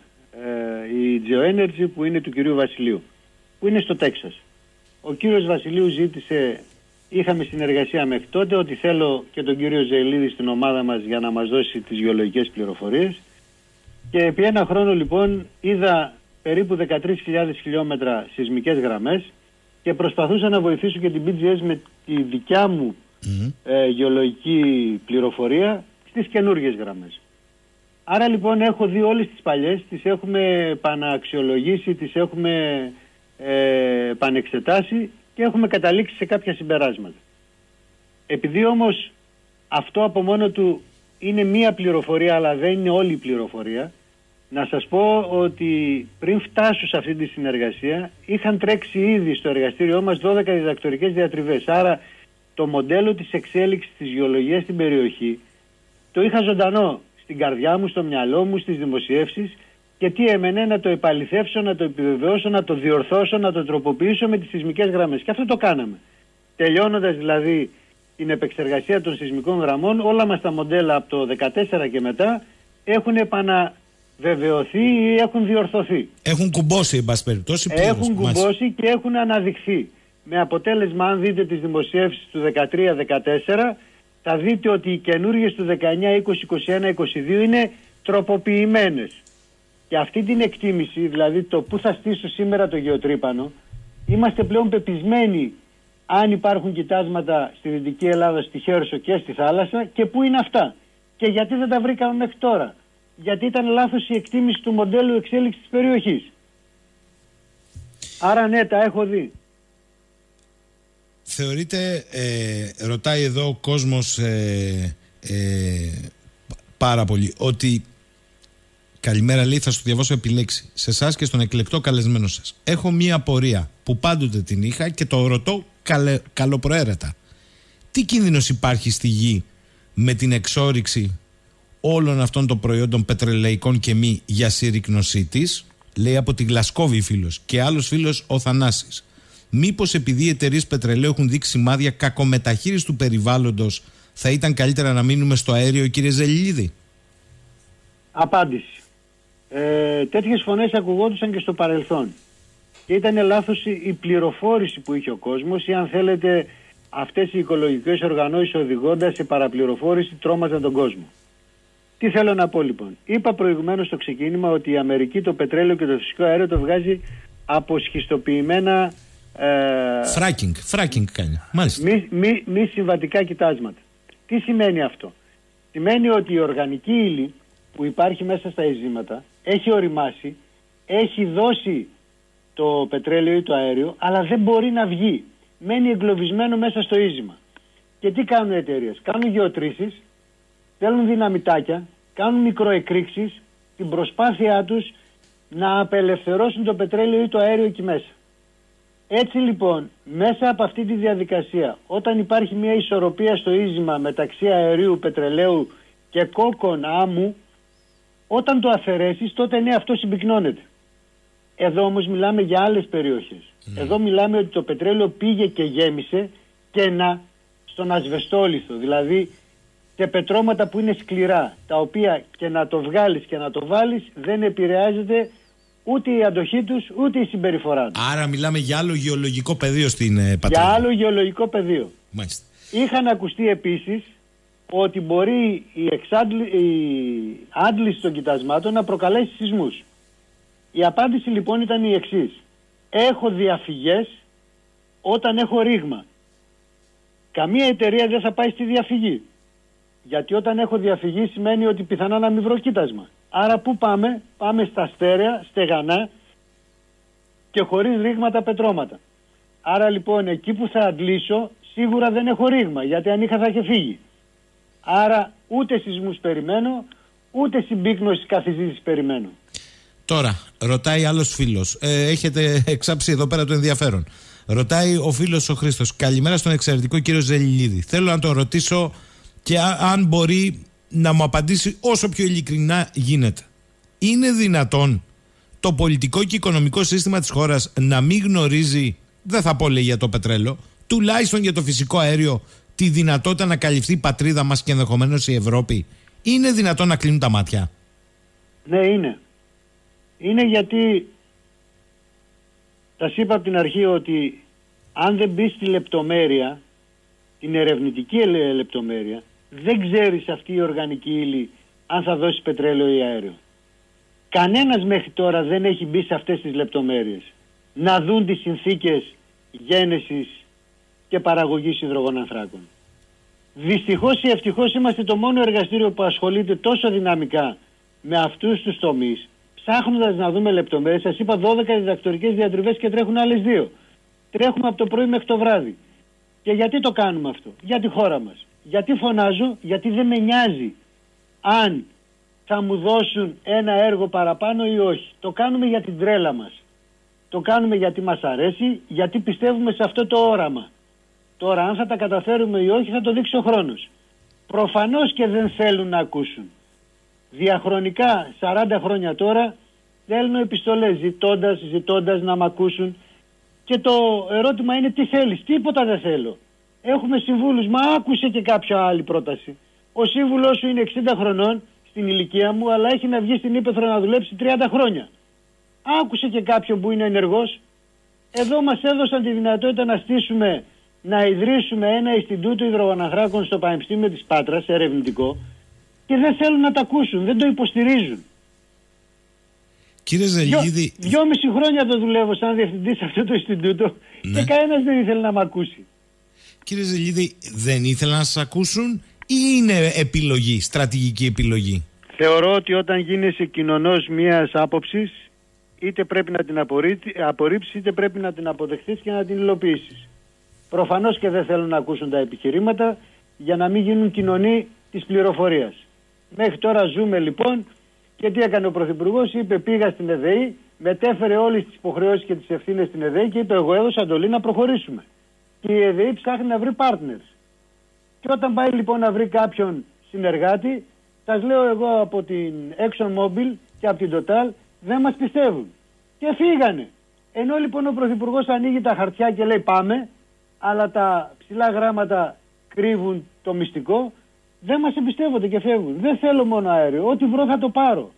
η GeoEnergy, που είναι του κυρίου Βασιλείου, που είναι στο Τέξας. Ο κύριος Βασιλείου ζήτησε, είχαμε συνεργασία μέχρι τότε, ότι θέλω και τον κύριο Ζελιλίδη στην ομάδα μας για να μας δώσει τις γεωλογικές πληροφορίες, και επί ένα χρόνο λοιπόν είδα περίπου δεκατρείς χιλιάδες χιλιόμετρα σεισμικές γραμμές και προσπαθούσα να βοηθήσω και την πι τζι ες με τη δικιά μου mm. ε, γεωλογική πληροφορία στις καινούργιες γραμμές. Άρα λοιπόν έχω δει όλες τις παλιές, τις έχουμε επαναξιολογήσει, τις έχουμε ε, επανεξετάσει και έχουμε καταλήξει σε κάποια συμπεράσματα. Επειδή όμως αυτό από μόνο του είναι μία πληροφορία αλλά δεν είναι όλη η πληροφορία, να σας πω ότι πριν φτάσω σε αυτή τη συνεργασία είχαν τρέξει ήδη στο εργαστήριό μας δώδεκα διδακτορικές διατριβές. Άρα το μοντέλο της εξέλιξης της γεωλογίας στην περιοχή το είχα ζωντανό στην καρδιά μου, στο μυαλό μου, στις δημοσιεύσεις, και τι έμενε να το επαληθεύσω, να το επιβεβαιώσω, να το διορθώσω, να το τροποποιήσω με τις σεισμικές γραμμές. Και αυτό το κάναμε. Τελειώνοντας δηλαδή την επεξεργασία των σεισμικών γραμμών, όλα μας τα μοντέλα από το δεκατέσσερα και μετά έχουν επαναβεβαιωθεί ή έχουν διορθωθεί. Έχουν κουμπώσει, εν πάση περιπτώσει. Έχουν κουμπώσει και έχουν αναδειχθεί. Με αποτέλεσμα, αν δείτε τις δημοσιεύσεις του δεκατρία δεκατέσσερα, θα δείτε ότι οι καινούργιες του δεκαεννιά, είκοσι, είκοσι ένα, είκοσι δύο είναι τροποποιημένες. Και αυτή την εκτίμηση, δηλαδή το που θα στήσω σήμερα το γεωτρύπανο, είμαστε πλέον πεπισμένοι αν υπάρχουν κοιτάσματα στη Δυτική Ελλάδα, στη Χέρσο και στη θάλασσα, και πού είναι αυτά. Και γιατί δεν τα βρήκαμε μέχρι τώρα. Γιατί ήταν λάθος η εκτίμηση του μοντέλου εξέλιξης της περιοχής. Άρα ναι, τα έχω δει. Θεωρείτε, ε, ρωτάει εδώ ο κόσμος ε, ε, πάρα πολύ, ότι καλημέρα, λέει, θα σου διαβάσω επιλέξει σε εσάς και στον εκλεκτό καλεσμένο σας. Έχω μία απορία που πάντοτε την είχα και το ρωτώ καλε, καλοπροαίρετα. Τι κίνδυνος υπάρχει στη γη με την εξόρυξη όλων αυτών των προϊόντων πετρελαϊκών και μη για συρρίκνωσή της? Λέει από τη Γλασκόβη φίλος, και άλλος φίλος ο Θανάσης. Μήπως επειδή οι εταιρείες πετρελαίου έχουν δείξει σημάδια κακομεταχείρισης του περιβάλλοντος, θα ήταν καλύτερα να μείνουμε στο αέριο, κύριε Ζελιλίδη? Απάντηση. Ε, τέτοιες φωνές ακουγόντουσαν και στο παρελθόν. Και ήταν λάθος η πληροφόρηση που είχε ο κόσμος, ή αν θέλετε αυτές οι οικολογικές οργανώσεις οδηγώντας σε παραπληροφόρηση τρόμαζαν τον κόσμο. Τι θέλω να πω λοιπόν? Είπα προηγουμένως στο ξεκίνημα ότι η Αμερική το πετρέλαιο και το φυσικό αέριο το βγάζει από σχιστοποιημένα Φράκινγκ, uh, φράκινγκ κάνει. Μάλιστα. Μη, μη, μη συμβατικά κοιτάσματα. Τι σημαίνει αυτό? Σημαίνει ότι η οργανική ύλη που υπάρχει μέσα στα ειζήματα έχει οριμάσει, έχει δώσει το πετρέλαιο ή το αέριο, αλλά δεν μπορεί να βγει. Μένει εγκλωβισμένο μέσα στο ίζημα. Και τι κάνουν οι εταιρείες? Κάνουν γεωτρήσεις, στέλνουν δυναμητάκια, κάνουν μικροεκρήξεις, την προσπάθειά τους να απελευθερώσουν το πετρέλαιο ή το αέριο εκεί μέσα. Έτσι λοιπόν, μέσα από αυτή τη διαδικασία, όταν υπάρχει μια ισορροπία στο ίζημα μεταξύ αερίου, πετρελαίου και κόκκον άμμου, όταν το αφαιρέσεις, τότε ναι, αυτό συμπυκνώνεται. Εδώ όμως μιλάμε για άλλες περιοχές. Mm. Εδώ μιλάμε ότι το πετρέλαιο πήγε και γέμισε κενά στον ασβεστόλιθο, δηλαδή σε πετρώματα που είναι σκληρά, τα οποία και να το βγάλεις και να το βάλεις δεν επηρεάζεται ούτε η αντοχή τους, ούτε η συμπεριφορά τους. Άρα μιλάμε για άλλο γεωλογικό πεδίο στην ε, πατρίδα. Για άλλο γεωλογικό πεδίο. Μάλιστα. Είχαν ακουστεί επίσης ότι μπορεί η, εξάντλη, η άντληση των κοιτασμάτων να προκαλέσει σεισμούς. Η απάντηση λοιπόν ήταν η εξής. Έχω διαφυγές όταν έχω ρήγμα. Καμία εταιρεία δεν θα πάει στη διαφυγή. Γιατί όταν έχω διαφυγή σημαίνει ότι πιθανά να μην βρω κοίτασμα. Άρα πού πάμε? Πάμε στα στέρεα, στεγανά και χωρίς ρήγματα πετρώματα. Άρα λοιπόν εκεί που θα αντλήσω σίγουρα δεν έχω ρήγμα, γιατί αν είχα θα είχε φύγει. Άρα ούτε σεισμούς περιμένω, ούτε συμπίκνωση καθιζήτησης περιμένω. Τώρα, ρωτάει άλλος φίλος. Ε, έχετε εξάψει εδώ πέρα το ενδιαφέρον. Ρωτάει ο φίλος ο Χρήστος. Καλημέρα στον εξαιρετικό κύριο Ζελιλίδη. Θέλω να τον ρωτήσω και αν μπορεί να μου απαντήσει όσο πιο ειλικρινά γίνεται. Είναι δυνατόν το πολιτικό και οικονομικό σύστημα της χώρας να μην γνωρίζει, δεν θα πω λέει για το πετρέλαιο, τουλάχιστον για το φυσικό αέριο, τη δυνατότητα να καλυφθεί η πατρίδα μας και ενδεχομένως η Ευρώπη? Είναι δυνατόν να κλείνουν τα μάτια? Ναι, είναι. Είναι γιατί σας είπα από την αρχή ότι αν δεν μπει στη λεπτομέρεια, την ερευνητική λεπτομέρεια, δεν ξέρεις αυτή η οργανική ύλη αν θα δώσει πετρέλαιο ή αέριο. Κανένας μέχρι τώρα δεν έχει μπει σε αυτές τις λεπτομέρειες να δουν τις συνθήκες γένεσης και παραγωγής υδρογονανθράκων. Δυστυχώς ή ευτυχώς είμαστε το μόνο εργαστήριο που ασχολείται τόσο δυναμικά με αυτούς τους τομείς, ψάχνοντας να δούμε λεπτομέρειες. Σας είπα δώδεκα διδακτορικές διατριβές και τρέχουν άλλες δύο. Τρέχουμε από το πρωί μέχρι το βράδυ. Και γιατί το κάνουμε αυτό? Για τη χώρα μας. Γιατί φωνάζω? Γιατί δεν με νοιάζει αν θα μου δώσουν ένα έργο παραπάνω ή όχι. Το κάνουμε για την τρέλα μας. Το κάνουμε γιατί μας αρέσει, γιατί πιστεύουμε σε αυτό το όραμα. Τώρα αν θα τα καταφέρουμε ή όχι θα το δείξει ο χρόνος. Προφανώς και δεν θέλουν να ακούσουν. Διαχρονικά σαράντα χρόνια τώρα στέλνω επιστολές ζητώντας, ζητώντας να μ' ακούσουν. Και το ερώτημα είναι τι θέλεις? Τίποτα δεν θέλω. Έχουμε συμβούλους, μα άκουσε και κάποια άλλη πρόταση. Ο σύμβουλός σου είναι εξήντα χρονών στην ηλικία μου, αλλά έχει να βγει στην Ύπαιθρο να δουλέψει τριάντα χρόνια. Άκουσε και κάποιον που είναι ενεργός. Εδώ μας έδωσαν τη δυνατότητα να στήσουμε, να ιδρύσουμε ένα Ινστιτούτο Υδρογονανθράκων στο Πανεπιστήμιο της Πάτρας, ερευνητικό, και δεν θέλουν να τα ακούσουν, δεν το υποστηρίζουν. Κύριε Ζελιλίδη, Δυο, δυόμιση χρόνια το δουλεύω σαν διευθυντής σε αυτό το Ινστιτούτο, ναι, και κανένας δεν ήθελε να μ' ακούσει. Κύριε Ζελιλίδη, δεν ήθελαν να σας ακούσουν ή είναι επιλογή, στρατηγική επιλογή? Θεωρώ ότι όταν γίνεσαι κοινωνός μιας άποψης, είτε πρέπει να την απορρίψεις, είτε πρέπει να την αποδεχθείς και να την υλοποιήσεις. Προφανώς και δεν θέλουν να ακούσουν τα επιχειρήματα για να μην γίνουν κοινωνοί της πληροφορίας. Μέχρι τώρα ζούμε λοιπόν, και τι έκανε ο Πρωθυπουργός? Είπε πήγα στην ΕΔΕΗ, μετέφερε όλες τις υποχρεώσεις και τις ευθύνες στην ΕΔΕΗ και είπε εγώ έδωσα εντολή να προχωρήσουμε. Και η ΕΔΕΗ ψάχνει να βρει partners. Και όταν πάει λοιπόν να βρει κάποιον συνεργάτη, σας λέω εγώ από την ExxonMobil και από την Total, δεν μας πιστεύουν. Και φύγανε. Ενώ λοιπόν ο Πρωθυπουργός ανοίγει τα χαρτιά και λέει πάμε, αλλά τα ψηλά γράμματα κρύβουν το μυστικό, δεν μας εμπιστεύονται και φεύγουν. Δεν θέλω μόνο αέριο, ό,τι βρω θα το πάρω.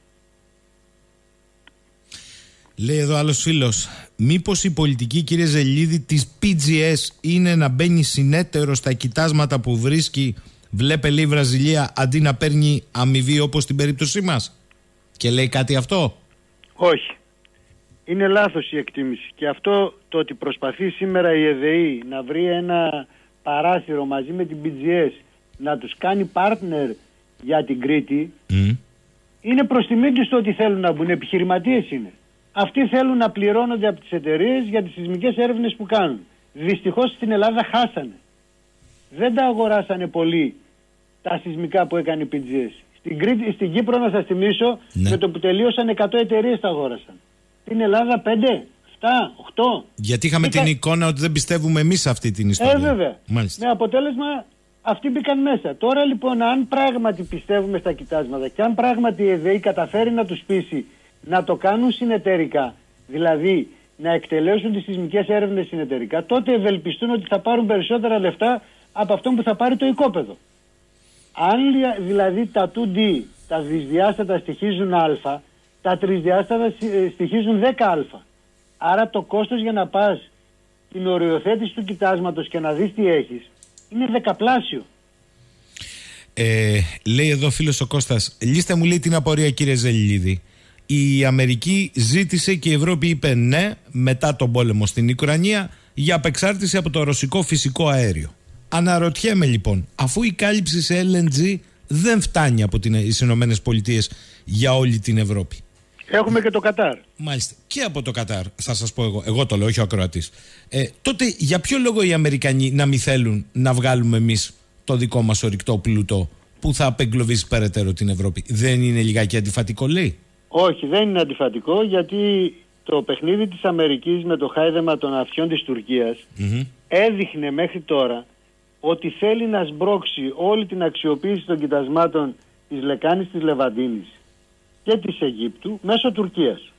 Λέει εδώ άλλος φίλος, μήπως η πολιτική, κύριε Ζελιλίδη, της πι τζι ες είναι να μπαίνει συνέτερο στα κοιτάσματα που βρίσκει, βλέπε λέει Βραζιλία, αντί να παίρνει αμοιβή όπως στην περίπτωσή μας? Και λέει κάτι αυτό? Όχι. Είναι λάθος η εκτίμηση. Και αυτό το ότι προσπαθεί σήμερα η ΕΔΕΗ να βρει ένα παράθυρο μαζί με την πι τζι ες να τους κάνει partner για την Κρήτη, mm. είναι προς τιμή τους το ότι θέλουν να μπουν. Επιχειρηματίες είναι. Αυτοί θέλουν να πληρώνονται από τις εταιρείες για τις σεισμικές έρευνες που κάνουν. Δυστυχώς στην Ελλάδα χάσανε. Δεν τα αγοράσανε πολύ τα σεισμικά που έκανε η πι τζι ες. Στην, Κρήτη, στην Κύπρο, να σας θυμίσω, ναι, με το που τελείωσαν εκατό εταιρείες τα αγόρασαν. Στην Ελλάδα πέντε, επτά, οκτώ. Γιατί είχαμε Μπήκα... την εικόνα ότι δεν πιστεύουμε εμείς αυτή την ιστορία. Ε, βέβαια. Μάλιστα. Με αποτέλεσμα αυτοί μπήκαν μέσα. Τώρα λοιπόν, αν πράγματι πιστεύουμε στα κοιτάσματα και αν πράγματι η ΕΔΕΗ καταφέρει να τους πείσει να το κάνουν συνεταιρικά, δηλαδή να εκτελέσουν τις σεισμικές έρευνες συνεταιρικά, τότε ευελπιστούν ότι θα πάρουν περισσότερα λεφτά από αυτό που θα πάρει το οικόπεδο. Αν δηλαδή τα δύο ντι, τα δυσδιάστατα, στοιχίζουν α, τα τρισδιάστατα στοιχίζουν δέκα αλφα. Άρα το κόστος για να πας την οριοθέτηση του κοιτάσματος και να δεις τι έχεις είναι δεκαπλάσιο. Ε, λέει εδώ φίλος ο Κώστας, λύστε μου λέει την απορία κύριε Ζελιλίδη. Η Αμερική ζήτησε και η Ευρώπη είπε ναι μετά τον πόλεμο στην Ουκρανία για απεξάρτηση από το ρωσικό φυσικό αέριο. Αναρωτιέμαι λοιπόν, αφού η κάλυψη σε ελ εν τζι δεν φτάνει από τις Ηνωμένες Πολιτείες για όλη την Ευρώπη. Έχουμε και το Κατάρ. Μάλιστα. Και από το Κατάρ, θα σας πω εγώ. Εγώ το λέω, όχι ο ακροατής. Ε, τότε για ποιο λόγο οι Αμερικανοί να μην θέλουν να βγάλουμε εμείς το δικό μας ορυκτό πλούτο που θα απεγκλωβίσει περαιτέρω την Ευρώπη? Δεν είναι λιγάκι αντιφατικό, λέει? Όχι, δεν είναι αντιφατικό, γιατί το παιχνίδι της Αμερικής με το χάιδεμα των αυτιών της Τουρκίας mm-hmm. έδειχνε μέχρι τώρα ότι θέλει να σμπρώξει όλη την αξιοποίηση των κοιτασμάτων της λεκάνης της Λεβαντίνης και της Αιγύπτου μέσω Τουρκίας.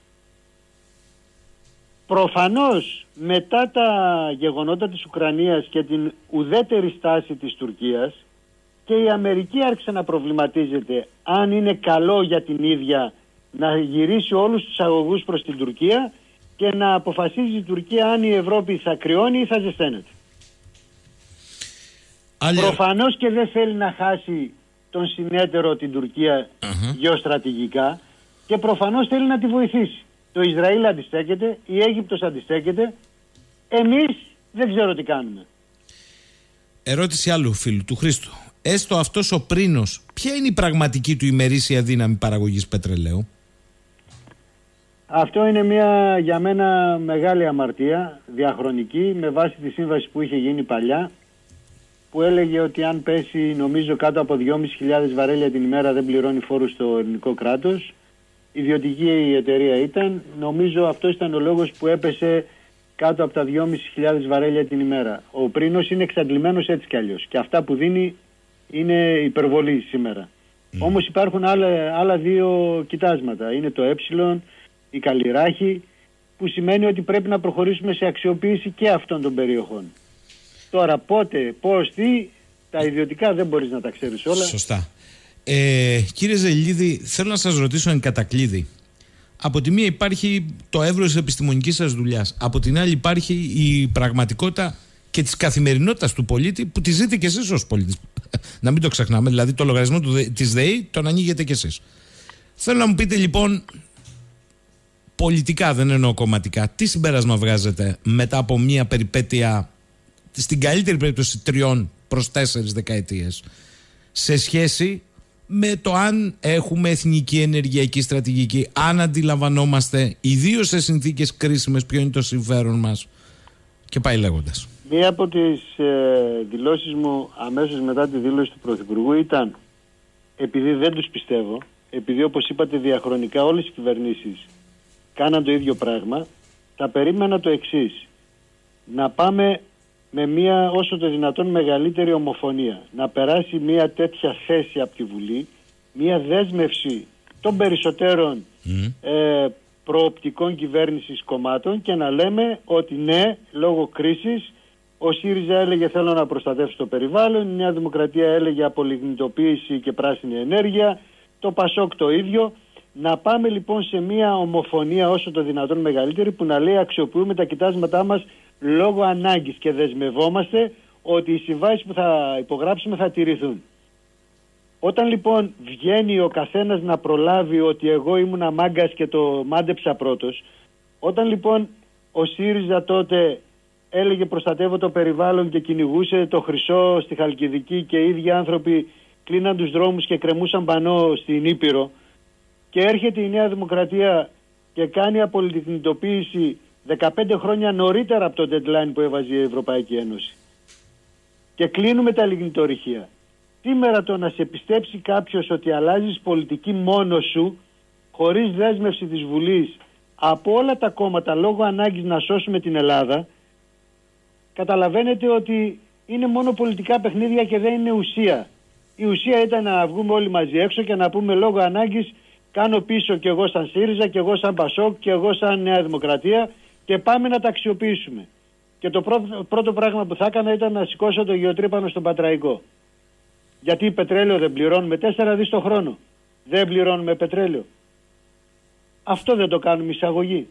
Προφανώς μετά τα γεγονότα της Ουκρανίας και την ουδέτερη στάση της Τουρκίας και η Αμερική άρχισε να προβληματίζεται αν είναι καλό για την ίδια να γυρίσει όλους τους αγωγούς προς την Τουρκία και να αποφασίζει η Τουρκία αν η Ευρώπη θα κρυώνει ή θα ζεσταίνεται. Άλλη... Προφανώς και δεν θέλει να χάσει τον συνέτερο την Τουρκία uh-huh. γεωστρατηγικά και προφανώς θέλει να τη βοηθήσει. Το Ισραήλ αντιστέκεται, η Αίγυπτος αντιστέκεται, εμείς δεν ξέρω τι κάνουμε. Ερώτηση άλλου φίλου, του Χρήστου. Έστω αυτός ο πρίνος, ποια είναι η πραγματική του ημερήσια δύναμη παραγωγής πετρελαίου? Αυτό είναι μια για μένα μεγάλη αμαρτία, διαχρονική, με βάση τη σύμβαση που είχε γίνει παλιά, που έλεγε ότι αν πέσει νομίζω κάτω από δυόμισι χιλιάδες βαρέλια την ημέρα δεν πληρώνει φόρους στο ελληνικό κράτος. Ιδιωτική η εταιρεία ήταν, νομίζω αυτός ήταν ο λόγος που έπεσε κάτω από τα δυόμισι χιλιάδες βαρέλια την ημέρα. Ο πρίνος είναι εξαντλημένος έτσι κι αλλιώς και αυτά που δίνει είναι υπερβολή σήμερα. Mm. Όμως υπάρχουν άλλα, άλλα δύο κοιτάσματα, είναι το ε, η Καλλιράχη, που σημαίνει ότι πρέπει να προχωρήσουμε σε αξιοποίηση και αυτών των περιοχών. Τώρα πότε, πώς, τι, τα ιδιωτικά δεν μπορείς να τα ξέρεις όλα. Σωστά. Ε, κύριε Ζελιλίδη, θέλω να σας ρωτήσω εν κατακλείδη. Από τη μία υπάρχει το εύρος της επιστημονικής σας δουλειάς. Από την άλλη υπάρχει η πραγματικότητα και της καθημερινότητας του πολίτη που τη ζείτε και εσείς ως πολίτης. Να μην το ξεχνάμε. Δηλαδή το λογαριασμό του, της ΔΕΗ τον ανοίγετε και εσείς. Θέλω να μου πείτε λοιπόν πολιτικά, δεν εννοώ κομματικά, τι συμπέρασμα βγάζετε μετά από μια περιπέτεια, στην καλύτερη περίπτωση τριών προς τέσσερις δεκαετίες, σε σχέση με το αν έχουμε εθνική ενεργειακή στρατηγική, αν αντιλαμβανόμαστε ιδίως σε συνθήκες κρίσιμες ποιο είναι το συμφέρον μας και πάει λέγοντας. Μία από τις ε, δηλώσεις μου αμέσως μετά τη δήλωση του Πρωθυπουργού ήταν, επειδή δεν τους πιστεύω, επειδή όπως είπατε διαχρονικά όλες οι κυβερνήσεις κάναν το ίδιο πράγμα, θα περίμενα το εξής: να πάμε με μία όσο το δυνατόν μεγαλύτερη ομοφωνία, να περάσει μία τέτοια θέση από τη Βουλή, μία δέσμευση των περισσότερων mm. ε, προοπτικών κυβέρνησης κομμάτων και να λέμε ότι ναι, λόγω κρίσης ο ΣΥΡΙΖΑ έλεγε θέλω να προστατεύσω το περιβάλλον, η Νέα Δημοκρατία έλεγε απολιγνητοποίηση και πράσινη ενέργεια, το ΠΑΣΟΚ το ίδιο. Να πάμε λοιπόν σε μια ομοφωνία όσο το δυνατόν μεγαλύτερη που να λέει αξιοποιούμε τα κοιτάσματά μας λόγω ανάγκης και δεσμευόμαστε ότι οι συμβάσεις που θα υπογράψουμε θα τηρηθούν. Όταν λοιπόν βγαίνει ο καθένας να προλάβει ότι εγώ ήμουν μάγκας και το μάντεψα πρώτος, όταν λοιπόν ο ΣΥΡΙΖΑ τότε έλεγε προστατεύω το περιβάλλον και κυνηγούσε το χρυσό στη Χαλκιδική και οι ίδιοι άνθρωποι κλείναν τους δρόμους και κρεμούσαν πανό στην Ήπειρο, και έρχεται η Νέα Δημοκρατία και κάνει απολιγνητοποίηση δεκαπέντε χρόνια νωρίτερα από το deadline που έβαζε η Ευρωπαϊκή Ένωση και κλείνουμε τα λιγνητορυχεία. Σήμερα το να σε πιστέψει κάποιος ότι αλλάζεις πολιτική μόνος σου, χωρίς δέσμευση της Βουλής από όλα τα κόμματα λόγω ανάγκης να σώσουμε την Ελλάδα, καταλαβαίνετε ότι είναι μόνο πολιτικά παιχνίδια και δεν είναι ουσία. Η ουσία ήταν να βγούμε όλοι μαζί έξω και να πούμε λόγω ανάγκης κάνω πίσω και εγώ σαν ΣΥΡΙΖΑ και εγώ σαν ΠΑΣΟΚ και εγώ σαν Νέα Δημοκρατία και πάμε να τα αξιοποιήσουμε. Και το πρώτο, πρώτο πράγμα που θα έκανα ήταν να σηκώσω το γεωτρύπανο στον Πατραϊκό. Γιατί πετρέλαιο δεν πληρώνουμε, τέσσερα δις το χρόνο. Δεν πληρώνουμε πετρέλαιο. Αυτό δεν το κάνουμε εισαγωγή?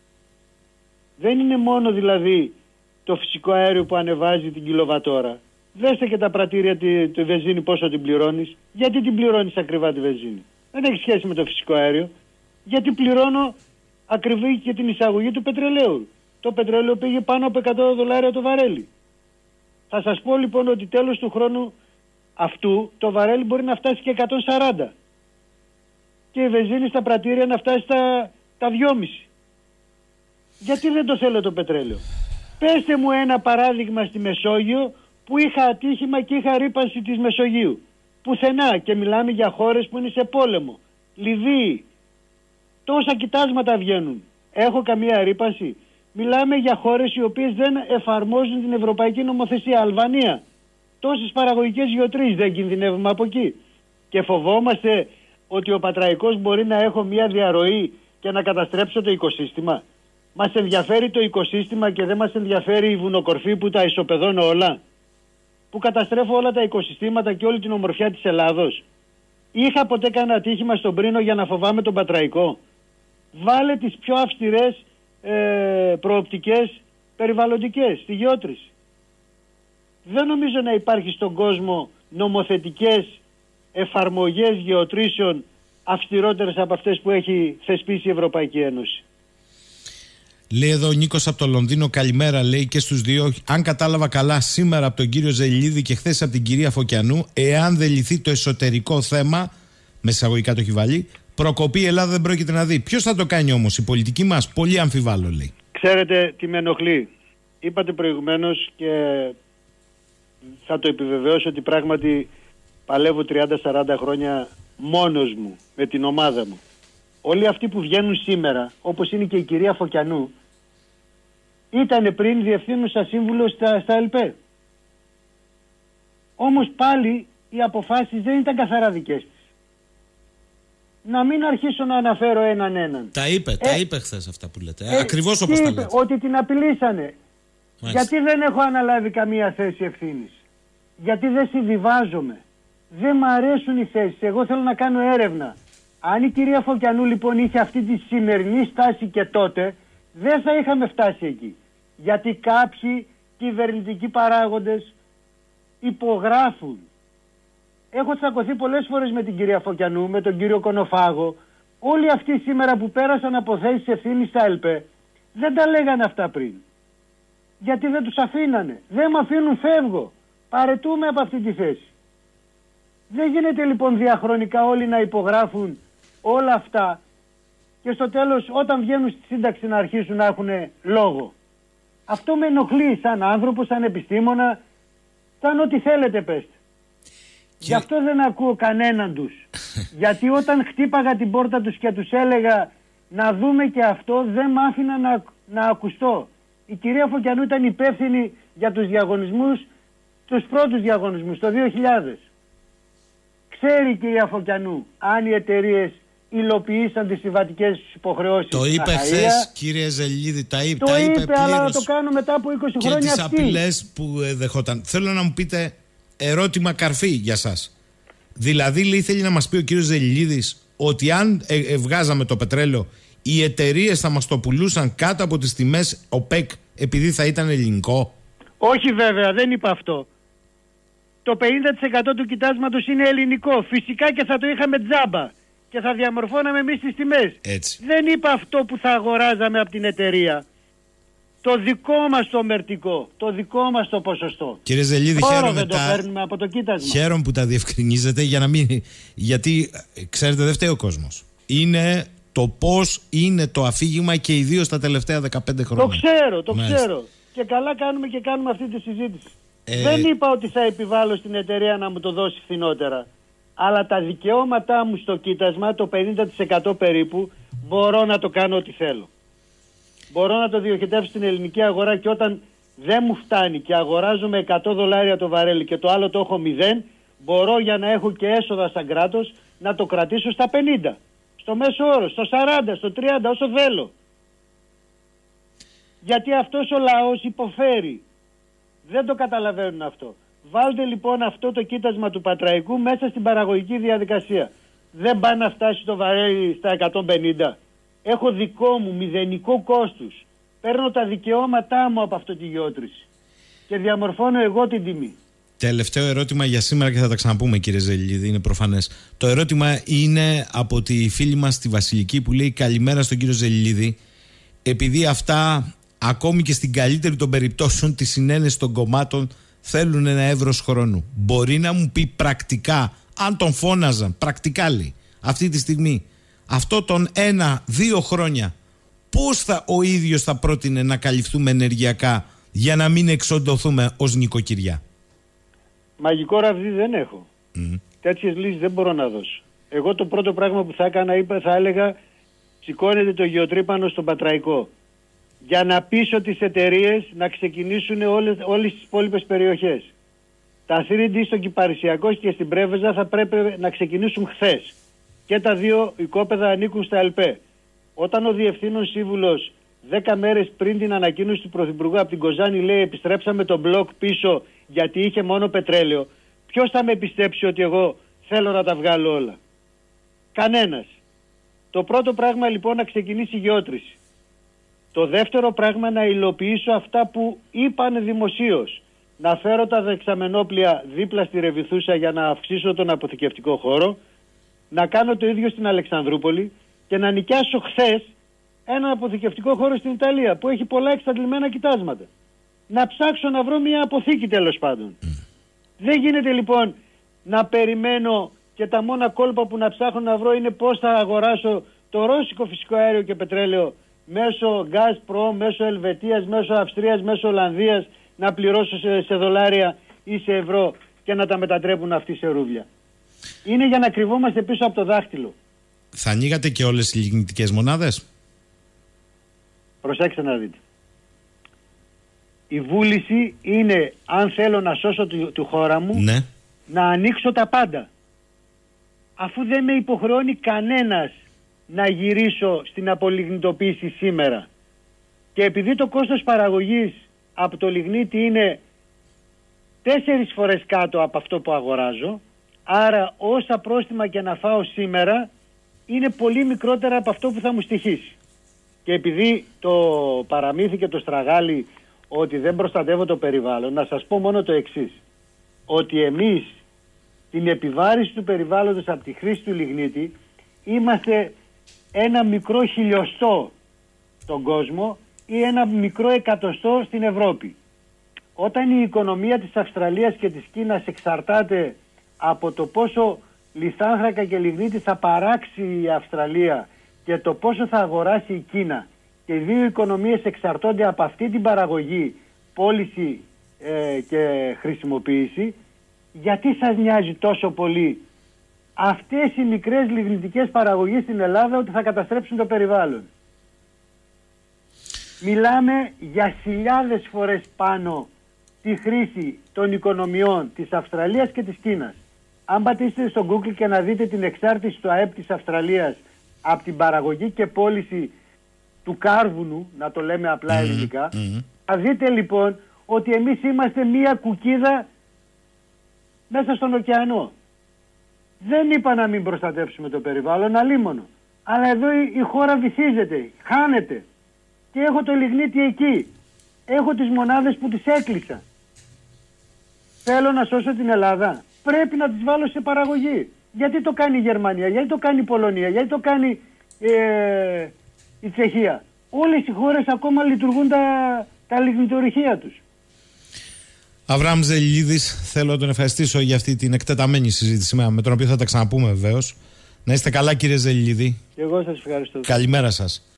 Δεν είναι μόνο δηλαδή το φυσικό αέριο που ανεβάζει την κιλοβατόρα. Δέστε και τα πρατήρια τη, τη βενζίνη πόσο την πληρώνεις. Γιατί την πληρώνεις ακριβά τη βενζίνη? Δεν έχει σχέση με το φυσικό αέριο. Γιατί πληρώνω ακριβή και την εισαγωγή του πετρελαίου. Το πετρέλαιο πήγε πάνω από εκατό δολάρια το βαρέλι. Θα σας πω λοιπόν ότι τέλος του χρόνου αυτού το βαρέλι μπορεί να φτάσει και εκατόν σαράντα. Και η βενζίνη στα πρατήρια να φτάσει στα τα δυόμισι. Γιατί δεν το θέλω το πετρέλαιο? Πέστε μου ένα παράδειγμα στη Μεσόγειο που είχα ατύχημα και είχα ρύπανση της Μεσογείου. Πουθενά, και μιλάμε για χώρες που είναι σε πόλεμο. Λιβύη. Τόσα κοιτάσματα βγαίνουν. Έχω καμία ρύπανση? Μιλάμε για χώρες οι οποίες δεν εφαρμόζουν την ευρωπαϊκή νομοθεσία. Αλβανία. Τόσες παραγωγικές γεωτρήσεις, δεν κινδυνεύουμε από εκεί? Και φοβόμαστε ότι ο Πατραϊκός μπορεί να έχω μια διαρροή και να καταστρέψω το οικοσύστημα? Μας ενδιαφέρει το οικοσύστημα και δεν μας ενδιαφέρει η βουνοκορφή που τα ισοπεδώνω όλα? Που καταστρέφω όλα τα οικοσυστήματα και όλη την ομορφιά της Ελλάδος? Είχα ποτέ κανένα ατύχημα στον Πρίνο για να φοβάμαι τον Πατραϊκό? Βάλε τις πιο αυστηρές ε, προοπτικές περιβαλλοντικές στη γεώτρηση. Δεν νομίζω να υπάρχει στον κόσμο νομοθετικές εφαρμογές γεωτρήσεων αυστηρότερες από αυτές που έχει θεσπίσει η Ευρωπαϊκή Ένωση. Λέει εδώ ο Νίκος από το Λονδίνο, καλημέρα, λέει και στους δύο. Αν κατάλαβα καλά, σήμερα από τον κύριο Ζελιλίδη και χθες από την κυρία Φωκιανού, εάν δεν λυθεί το εσωτερικό θέμα, με εισαγωγικά το έχει βάλει, προκοπή η Ελλάδα δεν πρόκειται να δει. Ποιος θα το κάνει όμως? Η πολιτική μας? Πολύ αμφιβάλλω, λέει. Ξέρετε τι με ενοχλεί? Είπατε προηγουμένως και θα το επιβεβαιώσω ότι πράγματι παλεύω τριάντα σαράντα χρόνια μόνος μου με την ομάδα μου. Όλοι αυτοί που βγαίνουν σήμερα, όπως είναι και η κυρία Φωκιανού, ήτανε πριν διευθύνουσα σύμβουλος στα, στα ΕΛΠΕ. Όμως πάλι οι αποφάσεις δεν ήταν καθαρά δικές της. Να μην αρχίσω να αναφέρω έναν έναν. Τα είπε, ε, τα είπε χθες αυτά που λέτε. Ε, Ακριβώς όπως τα λέτε. Ότι την απειλήσανε. Μάλιστα. Γιατί δεν έχω αναλάβει καμία θέση ευθύνης? Γιατί δεν συμβιβάζομαι? Δεν μ' αρέσουν οι θέσεις. Εγώ θέλω να κάνω έρευνα. Αν η κυρία Φωκιανού λοιπόν είχε αυτή τη σημερινή στάση και τότε, δεν θα είχαμε φτάσει εκεί. Γιατί κάποιοι κυβερνητικοί παράγοντες υπογράφουν. Έχω τσακωθεί πολλές φορές με την κυρία Φωκιανού, με τον κύριο Κονοφάγο. Όλοι αυτοί σήμερα που πέρασαν από θέσεις ευθύνης στα ΕΛΠΕ δεν τα λέγανε αυτά πριν. Γιατί δεν τους αφήνανε. Δεν με αφήνουν, φεύγω. Παρετούμε από αυτή τη θέση. Δεν γίνεται λοιπόν διαχρονικά όλοι να υπογράφουν όλα αυτά και στο τέλος όταν βγαίνουν στη σύνταξη να αρχίσουν να έχουν λόγο. Αυτό με ενοχλεί σαν άνθρωπο, σαν επιστήμονα, σαν ό,τι θέλετε πέστε. Και... Γι' αυτό δεν ακούω κανέναν τους. Γιατί όταν χτύπαγα την πόρτα τους και τους έλεγα να δούμε και αυτό, δεν μ' άφηνα να, να ακουστώ. Η κυρία Φωκιανού ήταν υπεύθυνη για τους διαγωνισμούς, τους πρώτους διαγωνισμούς, το δύο χιλιάδες. Ξέρει η κυρία Φωκιανού αν οι εταιρείες υλοποιήσαν τις συμβατικές υποχρεώσεις. Το είπε χθες, κύριε Ζελιλίδη, τα είπε, το τα είπε, είπε πλήρως. Αλλά να το κάνω μετά από είκοσι και χρόνια τις αυτή. απειλές που δεχόταν. Θέλω να μου πείτε ερώτημα καρφί για σας. Δηλαδή, λέει, θέλει να μας πει ο κύριος Ζελιλίδης ότι αν ε, ε, βγάζαμε το πετρέλαιο, οι εταιρείες θα μας το πουλούσαν κάτω από τις τιμές ΟΠΕΚ επειδή θα ήταν ελληνικό? Όχι βέβαια, δεν είπα αυτό. Το πενήντα τοις εκατό του κοιτάσματος είναι ελληνικό. Φυσικά και θα το είχαμε τζάμπα και θα διαμορφώναμε εμείς τις τιμές. Έτσι. Δεν είπα αυτό που θα αγοράζαμε από την εταιρεία. Το δικό μας το μερτικό, το δικό μας το ποσοστό. Κύριε Ζελιλίδη, χαίρομαι, δεν το τα... παίρνουμε από το κοίτασμα. χαίρομαι που τα διευκρινίζετε για να μην... γιατί ξέρετε δεν φταίει ο κόσμος. Είναι το πώς είναι το αφήγημα και ιδίως τα τελευταία δεκαπέντε χρόνια. Το ξέρω, το Μάλιστα. ξέρω. Και καλά κάνουμε και κάνουμε αυτή τη συζήτηση. Ε... Δεν είπα ότι θα επιβάλλω στην εταιρεία να μου το δώσει φθηνότερα. Αλλά τα δικαιώματά μου στο κοίτασμα, το πενήντα τοις εκατό περίπου, μπορώ να το κάνω ό,τι θέλω. Μπορώ να το διοχετεύσω στην ελληνική αγορά και όταν δεν μου φτάνει και αγοράζω με εκατό δολάρια το βαρέλι και το άλλο το έχω μηδέν, μπορώ για να έχω και έσοδα σαν κράτος να το κρατήσω στα πενήντα. Στο μέσο όρο, στο σαράντα, στο τριάντα, όσο θέλω. Γιατί αυτός ο λαός υποφέρει. Δεν το καταλαβαίνουν αυτό. Βάλτε λοιπόν αυτό το κοίτασμα του Πατραϊκού μέσα στην παραγωγική διαδικασία. Δεν πάει να φτάσει το βαρέλι στα εκατόν πενήντα. έχω δικό μου μηδενικό κόστους, παίρνω τα δικαιώματά μου από αυτή τη γεώτρηση και διαμορφώνω εγώ την τιμή. Τελευταίο ερώτημα για σήμερα και θα τα ξαναπούμε, κύριε Ζελιλίδη, είναι προφανές. Το ερώτημα είναι από τη φίλη μας τη Βασιλική που λέει καλημέρα στον κύριο Ζελιλίδη. Επειδή αυτά, ακόμη και στην καλύτερη των περιπτώσεων τη συνένεση των κομμάτων, θέλουν ένα εύρος χρόνου. Μπορεί να μου πει πρακτικά, αν τον φώναζαν, πρακτικά λέει, αυτή τη στιγμή, αυτό τον ένα, δύο χρόνια, πώς θα ο ίδιος θα πρότεινε να καλυφθούμε ενεργειακά για να μην εξοντωθούμε ως νοικοκυριά? Μαγικό ραβδί δεν έχω. Mm. Τέτοιες λύσεις δεν μπορώ να δώσω. Εγώ το πρώτο πράγμα που θα έκανα, είπα, θα έλεγα σηκώνεται το γεωτρύπανο στον Πατραϊκό για να πείσω τις εταιρείες να ξεκινήσουν όλες, όλες τις υπόλοιπες περιοχές. Τα θρι ντι στο Κυπαρισιακό και στην Πρέβεζα θα πρέπει να ξεκινήσουν χθες. Και τα δύο οικόπεδα ανήκουν στα ΕΛΠΕ. Όταν ο Διευθύνων Σύμβουλος δέκα μέρες πριν την ανακοίνωση του Πρωθυπουργού από την Κοζάνη λέει επιστρέψαμε τον μπλοκ πίσω γιατί είχε μόνο πετρέλαιο, ποιος θα με πιστέψει ότι εγώ θέλω να τα βγάλω όλα? Κανένας. Το πρώτο πράγμα λοιπόν να ξεκινήσει η γεώτρηση. Το δεύτερο πράγμα να υλοποιήσω αυτά που είπαν δημοσίως. Να φέρω τα δεξαμενόπλια δίπλα στη Ρεβιθούσα για να αυξήσω τον αποθηκευτικό χώρο, να κάνω το ίδιο στην Αλεξανδρούπολη και να νοικιάσω χθες ένα αποθηκευτικό χώρο στην Ιταλία που έχει πολλά εξαντλημένα κοιτάσματα. Να ψάξω να βρω μια αποθήκη τέλος πάντων. Mm. Δεν γίνεται λοιπόν να περιμένω και τα μόνα κόλπα που να ψάχνω να βρω είναι πώς θα αγοράσω το ρώσικο φυσικό αέριο και πετρέλαιο μέσω Gazprom, μέσω Ελβετίας, μέσω Αυστρίας, μέσω Ολλανδίας, να πληρώσω σε, σε δολάρια ή σε ευρώ και να τα μετατρέπουν αυτοί σε ρούβλια. Είναι για να κρυβόμαστε πίσω από το δάχτυλο. Θα ανοίγατε και όλες τις λιγνητικές μονάδες? Προσέξτε να δείτε. Η βούληση είναι, αν θέλω να σώσω τη, τη χώρα μου, ναι, να ανοίξω τα πάντα. Αφού δεν με υποχρεώνει κανένας να γυρίσω στην απολιγνητοποίηση σήμερα. Και επειδή το κόστος παραγωγής από το λιγνίτη είναι τέσσερις φορές κάτω από αυτό που αγοράζω, άρα όσα πρόστιμα και να φάω σήμερα είναι πολύ μικρότερα από αυτό που θα μου στοιχήσει. Και επειδή το παραμύθι και το στραγάλι ότι δεν προστατεύω το περιβάλλον, να σας πω μόνο το εξής. Ότι εμείς την επιβάρηση του περιβάλλοντος από τη χρήση του λιγνίτη είμαστε ένα μικρό χιλιοστό στον κόσμο ή ένα μικρό εκατοστό στην Ευρώπη. Όταν η οικονομία της Αυστραλίας και της Κίνας εξαρτάται από το πόσο λιθάνθρακα και λιγνίτη θα παράξει η Αυστραλία και το πόσο θα αγοράσει η Κίνα, και οι δύο οικονομίες εξαρτώνται από αυτή την παραγωγή, πώληση ε, και χρησιμοποίηση, γιατί σας νοιάζει τόσο πολύ αυτές οι μικρές λιγνητικές παραγωγές στην Ελλάδα ότι θα καταστρέψουν το περιβάλλον? Μιλάμε για χιλιάδες φορές πάνω τη χρήση των οικονομιών της Αυστραλίας και της Κίνας. Αν πατήσετε στο Google και να δείτε την εξάρτηση του ΑΕΠ της Αυστραλίας από την παραγωγή και πώληση του κάρβουνου, να το λέμε απλά ελληνικά, mm-hmm. θα δείτε λοιπόν ότι εμείς είμαστε μία κουκίδα μέσα στον ωκεανό. Δεν είπα να μην προστατεύσουμε το περιβάλλον, αλίμονο. Αλλά εδώ η, η χώρα βυθίζεται, χάνεται. Και έχω το λιγνίτη εκεί. Έχω τις μονάδες που τις έκλεισα. Θέλω να σώσω την Ελλάδα. Πρέπει να τις βάλω σε παραγωγή. Γιατί το κάνει η Γερμανία, γιατί το κάνει η Πολωνία, γιατί το κάνει ε, η Τσεχία? Όλες οι χώρες ακόμα λειτουργούν τα, τα λιγνητορυχεία τους. Αβραάμ Ζελιλίδης, θέλω να τον ευχαριστήσω για αυτή την εκτεταμένη συζήτηση με τον οποίο θα τα ξαναπούμε βεβαίως. Να είστε καλά, κύριε Ζελιλίδη. Και εγώ σας ευχαριστώ. Καλημέρα σας.